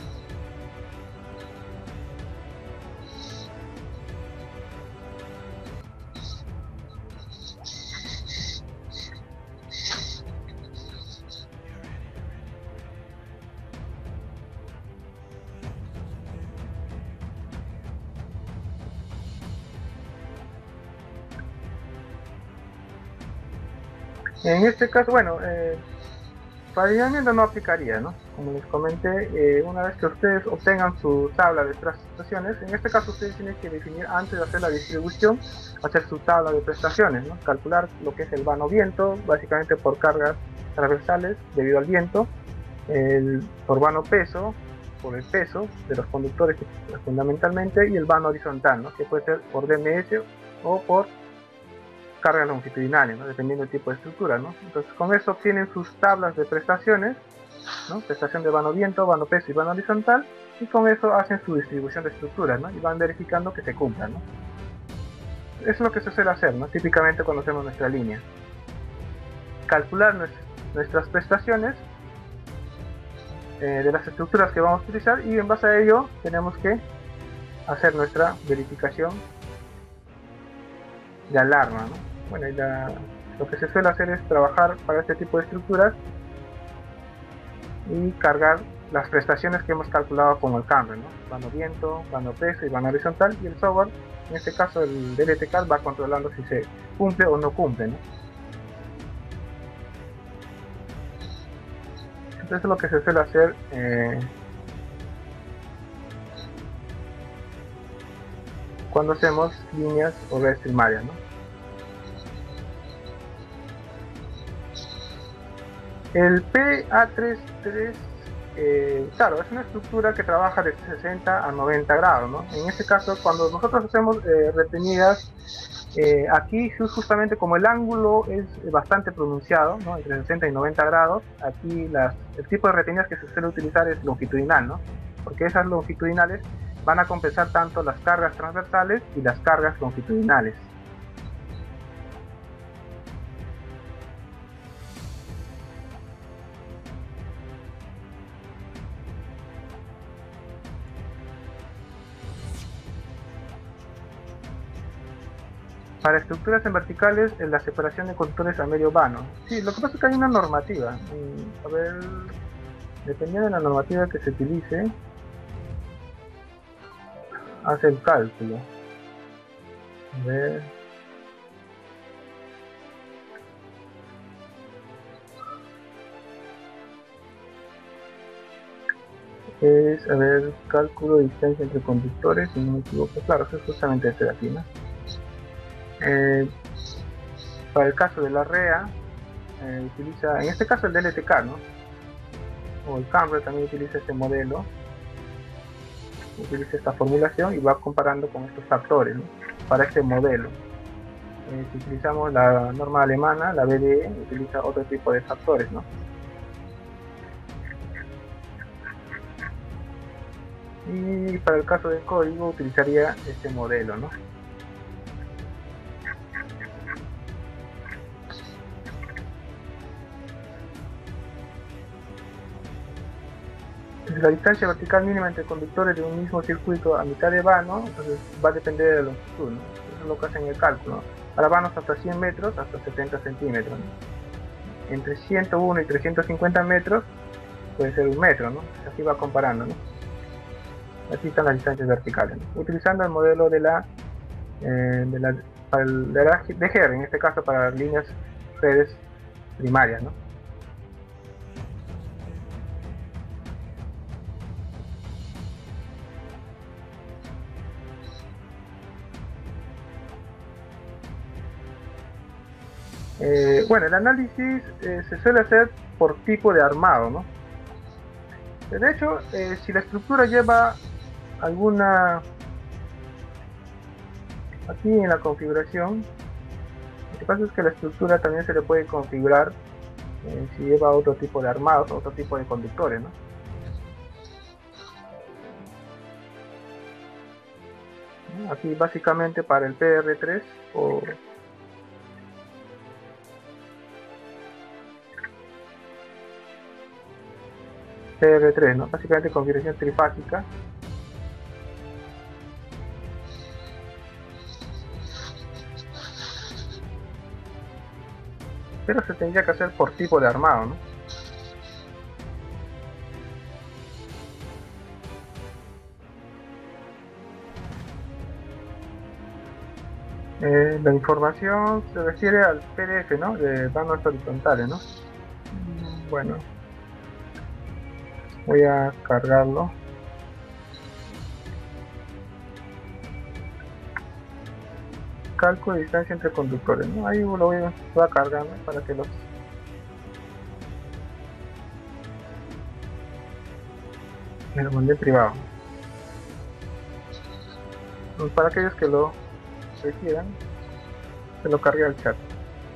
En este caso, bueno, para alineamiento no aplicaría, ¿no? Como les comenté, una vez que ustedes obtengan su tabla de prestaciones, en este caso ustedes tienen que definir, antes de hacer la distribución, hacer su tabla de prestaciones, ¿no? Calcular lo que es el vano viento, básicamente por cargas transversales debido al viento, por vano peso, por el peso de los conductores fundamentalmente, y el vano horizontal, ¿no? Que puede ser por DMS o por cargas longitudinales, ¿no? Dependiendo del tipo de estructura, ¿no? Entonces con eso obtienen sus tablas de prestaciones, ¿no? Prestación de vano viento, vano peso y vano horizontal, y con eso hacen su distribución de estructuras, ¿no? Y van verificando que se cumplan, ¿no? Eso es lo que se suele hacer, ¿no? Típicamente cuando hacemos nuestra línea. Calcular nuestras prestaciones de las estructuras que vamos a utilizar, y en base a ello tenemos que hacer nuestra verificación de alarma, ¿no? Bueno, lo que se suele hacer es trabajar para este tipo de estructuras y cargar las prestaciones que hemos calculado con el cambio, ¿no? Vano viento, vano peso y vano horizontal, y el software, en este caso el DLTCAD, va controlando si se cumple o no cumple, ¿no? Entonces lo que se suele hacer cuando hacemos líneas o redes primarias, ¿no? El PA33, claro, es una estructura que trabaja de 60 a 90 grados, ¿no? En este caso, cuando nosotros hacemos retenidas, aquí justamente como el ángulo es bastante pronunciado, ¿no? Entre 60 y 90 grados, aquí el tipo de retenidas que se suele utilizar es longitudinal, ¿no? Porque esas longitudinales van a compensar tanto las cargas transversales y las cargas longitudinales. Para estructuras en verticales, la separación de conductores a medio vano. Sí, lo que pasa es que hay una normativa. A ver, dependiendo de la normativa que se utilice, hace el cálculo. A ver. Es, a ver, cálculo de distancia entre conductores, si no me equivoco. Claro, eso es justamente este de aquí, ¿no? Para el caso de la REA, utiliza, en este caso el DLTK, ¿no? O el Cambre también utiliza este modelo, utiliza esta formulación y va comparando con estos factores, ¿no? Para este modelo. Si utilizamos la norma alemana, la BDE, utiliza otro tipo de factores, ¿no? Y para el caso del código utilizaría este modelo, ¿no? La distancia vertical mínima entre conductores de un mismo circuito a mitad de vano, entonces va a depender de la longitud, ¿no? Eso es lo que hacen el cálculo, ¿no? Para vanos hasta 100 metros, hasta 70 centímetros, ¿no? Entre 101 y 350 metros puede ser 1 metro, ¿no? Así va comparando, ¿no? Así están las distancias verticales, ¿no? Utilizando el modelo de la de GER, en este caso para líneas redes primarias, ¿no? Bueno, el análisis se suele hacer por tipo de armado, ¿no? De hecho, si la estructura lleva alguna, aquí en la configuración, lo que pasa es que la estructura también se le puede configurar si lleva otro tipo de armados, otro tipo de conductores, ¿no? Aquí básicamente para el PR3 o PR3, ¿no? Básicamente configuración trifásica. Pero se tendría que hacer por tipo de armado, ¿no? La información se refiere al PDF, ¿no? De vanos horizontales, ¿no? Bueno, voy a cargarlo. Cálculo de distancia entre conductores, ¿no? Ahí lo voy a cargar, ¿no? Para que los me lo mandé privado. Para aquellos que lo requieran, se lo cargué al chat.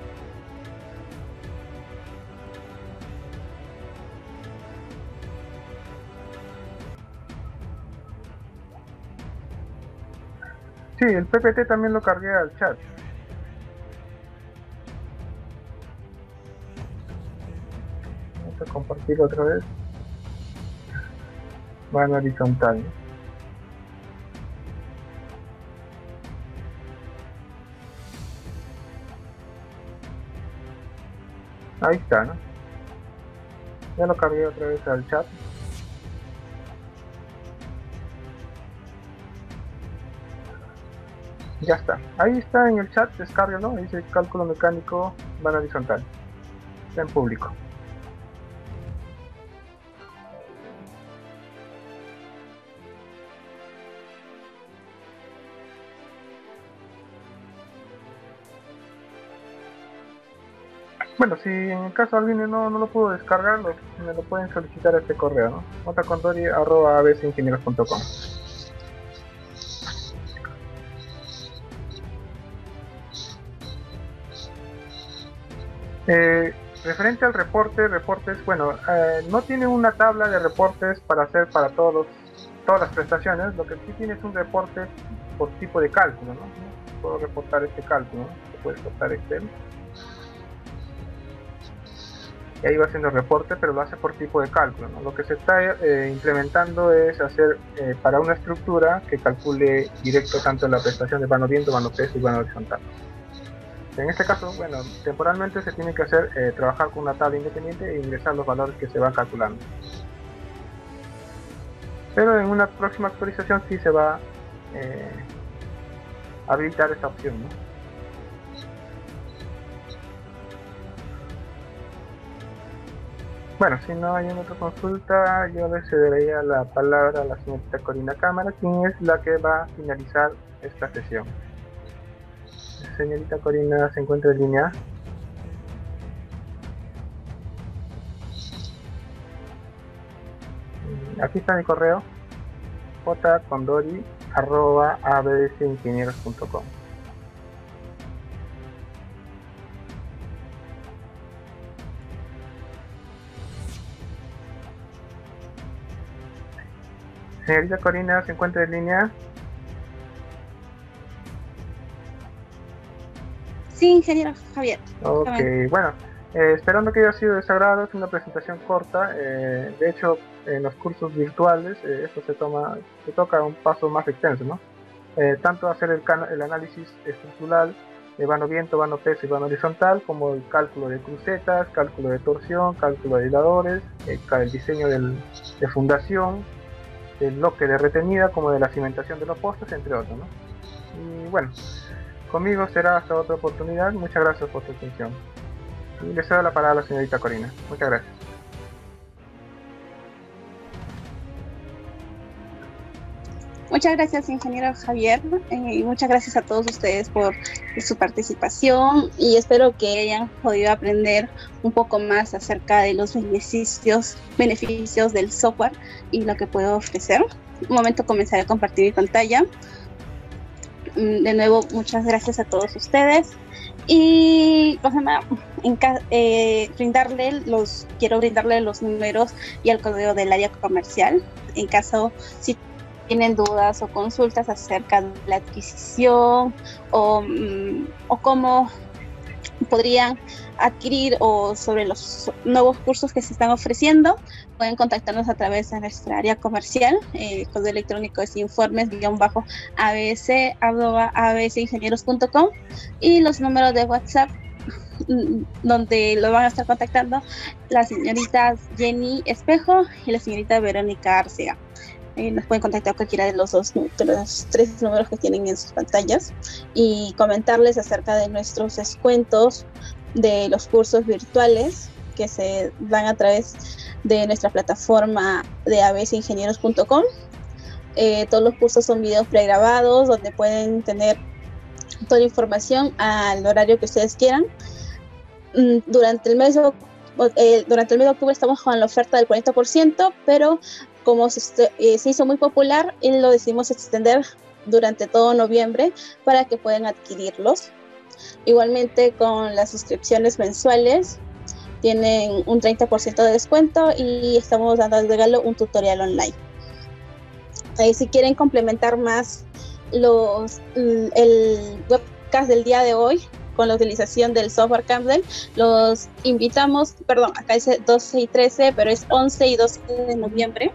Sí, el PPT también lo cargué al chat. Vamos a compartirlo otra vez. Va en horizontal, ¿no? Ahí está, ¿no? Ya lo cargué otra vez al chat. Ya está. Ahí está en el chat, descárguelo. Dice cálculo mecánico van horizontal. Está en público. Bueno, si en el caso alguien no lo pudo descargar, me lo pueden solicitar a este correo, ¿no? motacondori@abcingenieros.com. Referente al reportes, bueno, no tiene una tabla de reportes para hacer para todas las prestaciones. Lo que sí tiene es un reporte por tipo de cálculo, ¿no? Puedo reportar este cálculo, ¿no? Se puede exportar Excel. Y ahí va haciendo el reporte, pero lo hace por tipo de cálculo, ¿no? Lo que se está implementando es hacer para una estructura que calcule directo tanto la prestación de vano viento, vano peso y vano horizontal. En este caso, bueno, temporalmente se tiene que hacer trabajar con una tabla independiente e ingresar los valores que se van calculando. Pero en una próxima actualización sí se va a habilitar esta opción, ¿no? Bueno, si no hay otra consulta, yo le cedería la palabra a la señorita Corina Cámara, quien es la que va a finalizar esta sesión. Señorita Corina, ¿se encuentra en línea? Aquí está mi correo, jcondori@abcingenieros.com. Señorita Corina, ¿se encuentra en línea? Sí, ingeniero Javier. Ok, bueno, esperando que haya sido de su agrado, es una presentación corta. De hecho, en los cursos virtuales esto se toca un paso más extenso, ¿no? Tanto hacer el análisis estructural de vano viento, vano peso y vano horizontal, como el cálculo de crucetas, cálculo de torsión, cálculo de aisladores, el diseño de fundación, del bloque de retenida, como de la cimentación de los postes, entre otros, ¿no? Y bueno, conmigo será hasta otra oportunidad. Muchas gracias por su atención. Y le cedo la palabra a la señorita Corina. Muchas gracias. Muchas gracias, ingeniero Javier, y muchas gracias a todos ustedes por su participación, y espero que hayan podido aprender un poco más acerca de los beneficios del software y lo que puede ofrecer. Un momento comenzaré a compartir mi pantalla. De nuevo, muchas gracias a todos ustedes, y quiero brindarle los números y el código del área comercial en caso si tienen dudas o consultas acerca de la adquisición o cómo podrían adquirir o sobre los nuevos cursos que se están ofreciendo. Pueden contactarnos a través de nuestra área comercial. Código electrónico es informes-abc@abcingenieros.com, y los números de WhatsApp donde lo van a estar contactando la señorita Jenny Espejo y la señorita Verónica Arcega. Nos pueden contactar cualquiera de los tres números que tienen en sus pantallas, y comentarles acerca de nuestros descuentos de los cursos virtuales que se dan a través de nuestra plataforma de abcingenieros.com. Todos los cursos son videos pregrabados donde pueden tener toda la información al horario que ustedes quieran. Durante el mes de octubre estamos con la oferta del 40%, pero como se hizo muy popular, lo decidimos extender durante todo noviembre para que puedan adquirirlos. Igualmente, con las suscripciones mensuales tienen un 30% de descuento, y estamos dando de regalo un tutorial online. Si quieren complementar más el webcast del día de hoy con la utilización del software Campbell, los invitamos, acá dice 12 y 13, pero es 11 y 12 de noviembre.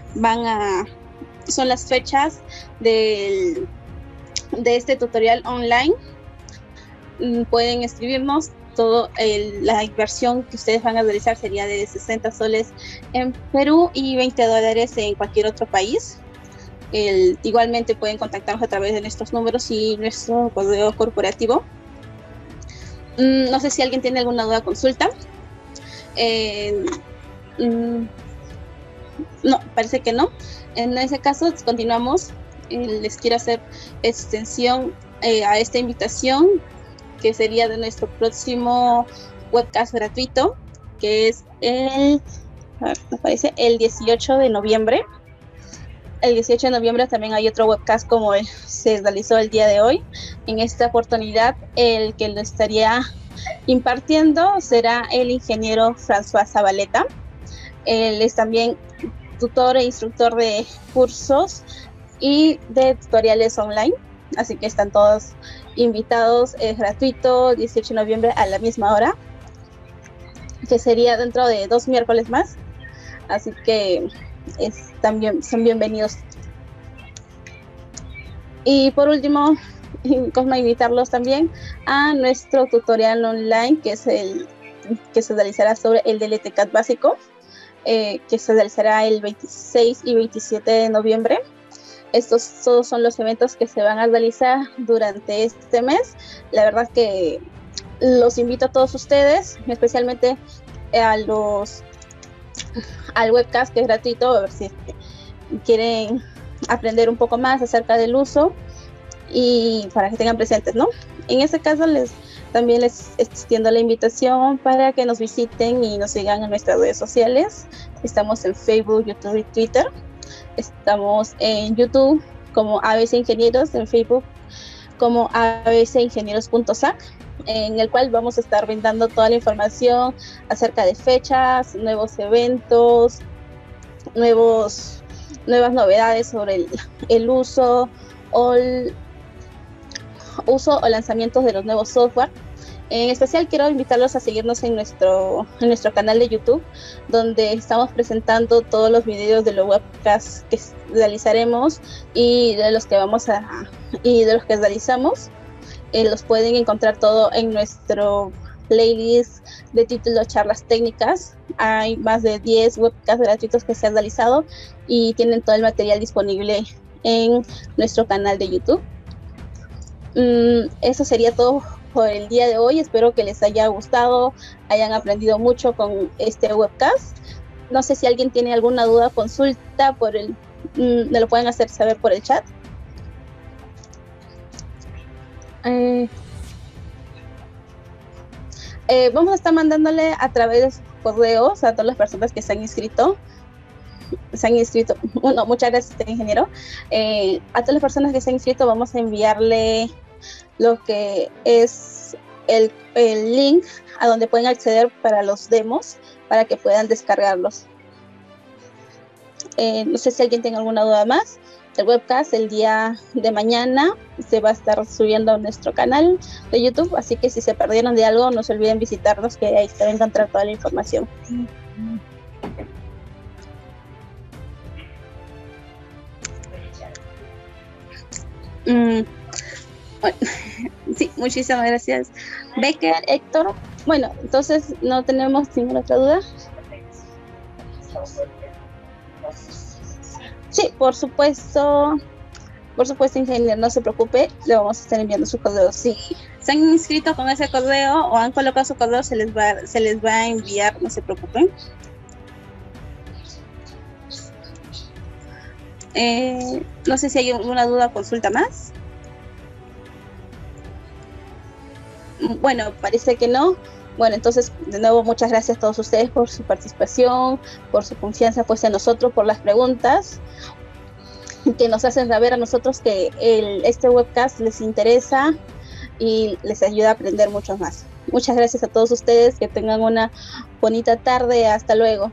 Son las fechas de este tutorial online. Pueden escribirnos. La inversión que ustedes van a realizar sería de 60 soles en Perú y $20 en cualquier otro país. Igualmente pueden contactarnos a través de nuestros números y nuestro correo corporativo. No sé si alguien tiene alguna duda o consulta. No, parece que no. En ese caso, continuamos. Les quiero hacer extensión a esta invitación, que sería de nuestro próximo webcast gratuito, que es me parece el 18 de noviembre. El 18 de noviembre también hay otro webcast como se realizó el día de hoy. En esta oportunidad, el que lo estaría impartiendo será el ingeniero François Zabaleta. Él es también tutor e instructor de cursos y de tutoriales online, así que están todos invitados. Es gratuito, 18 de noviembre a la misma hora, que sería dentro de 2 miércoles más, así que también son bienvenidos. Y por último, como invitarlos también a nuestro tutorial online, que es el que se realizará sobre el DLTCAT básico, que se realizará el 26 y 27 de noviembre. Estos todos son los eventos que se van a realizar durante este mes. La verdad que los invito a todos ustedes, especialmente al webcast, que es gratuito, a ver si quieren aprender un poco más acerca del uso y para que tengan presentes, ¿no? En ese caso también les extiendo la invitación para que nos visiten y nos sigan en nuestras redes sociales. Estamos en Facebook, YouTube y Twitter. Estamos en YouTube como ABC Ingenieros, en Facebook como abcingenieros.sac, en el cual vamos a estar brindando toda la información acerca de fechas, nuevos eventos, nuevas novedades sobre el uso o lanzamientos de los nuevos software. En especial quiero invitarlos a seguirnos en nuestro canal de YouTube, donde estamos presentando todos los videos de los webcasts que realizaremos y de los que realizamos. Los pueden encontrar todo en nuestro playlist de título Charlas Técnicas. Hay más de 10 webcasts gratuitos que se han realizado y tienen todo el material disponible en nuestro canal de YouTube. Eso sería todo por el día de hoy. Espero que les haya gustado, hayan aprendido mucho con este webcast. No sé si alguien tiene alguna duda o consulta, me lo pueden hacer saber por el chat. Vamos a estar mandándole a través de correos a todas las personas que se han inscrito. Bueno, muchas gracias, ingeniero. A todas las personas que se han inscrito vamos a enviarle lo que es el link a donde pueden acceder para los demos, para que puedan descargarlos. No sé si alguien tiene alguna duda más. El webcast el día de mañana se va a estar subiendo a nuestro canal de YouTube, así que si se perdieron de algo, no se olviden visitarnos, que ahí se va a encontrar toda la información. Bueno, sí, muchísimas gracias, Becker, Héctor. Bueno, entonces no tenemos ninguna otra duda. Sí, por supuesto, ingeniero, no se preocupe, le vamos a estar enviando su correo. Si se han inscrito con ese correo o han colocado su correo, se les va a enviar, no se preocupen. No sé si hay alguna duda o consulta más. Bueno, parece que no. Bueno, entonces, de nuevo, muchas gracias a todos ustedes por su participación, por su confianza puesta en nosotros, por las preguntas que nos hacen saber a nosotros que este webcast les interesa y les ayuda a aprender mucho más. Muchas gracias a todos ustedes, que tengan una bonita tarde. Hasta luego.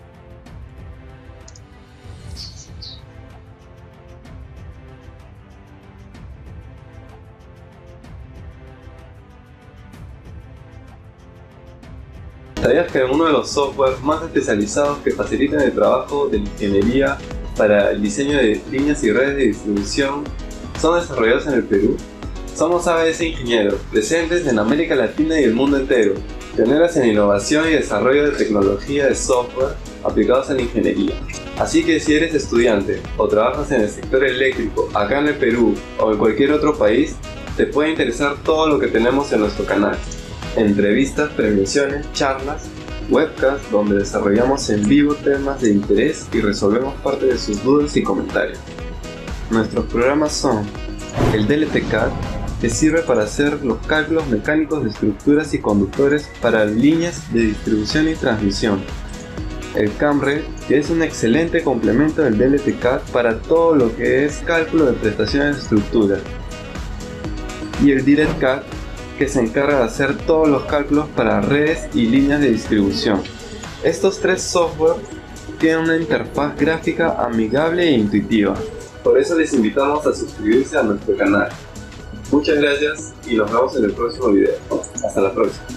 ¿Sabías que uno de los softwares más especializados que facilitan el trabajo de la ingeniería para el diseño de líneas y redes de distribución son desarrollados en el Perú? Somos ABC Ingenieros, presentes en América Latina y el mundo entero, pioneros en innovación y desarrollo de tecnología de software aplicados a la ingeniería. Así que si eres estudiante o trabajas en el sector eléctrico acá en el Perú o en cualquier otro país, te puede interesar todo lo que tenemos en nuestro canal. Entrevistas, premiaciones, charlas, webcasts donde desarrollamos en vivo temas de interés y resolvemos parte de sus dudas y comentarios. Nuestros programas son el DLTCAT, que sirve para hacer los cálculos mecánicos de estructuras y conductores para líneas de distribución y transmisión. El CAMRE, que es un excelente complemento del DLTCAD para todo lo que es cálculo de prestaciones de estructuras. Y el DirectCAD, que se encarga de hacer todos los cálculos para redes y líneas de distribución. Estos tres software tienen una interfaz gráfica amigable e intuitiva. Por eso les invitamos a suscribirse a nuestro canal. Muchas gracias y nos vemos en el próximo video. Hasta la próxima.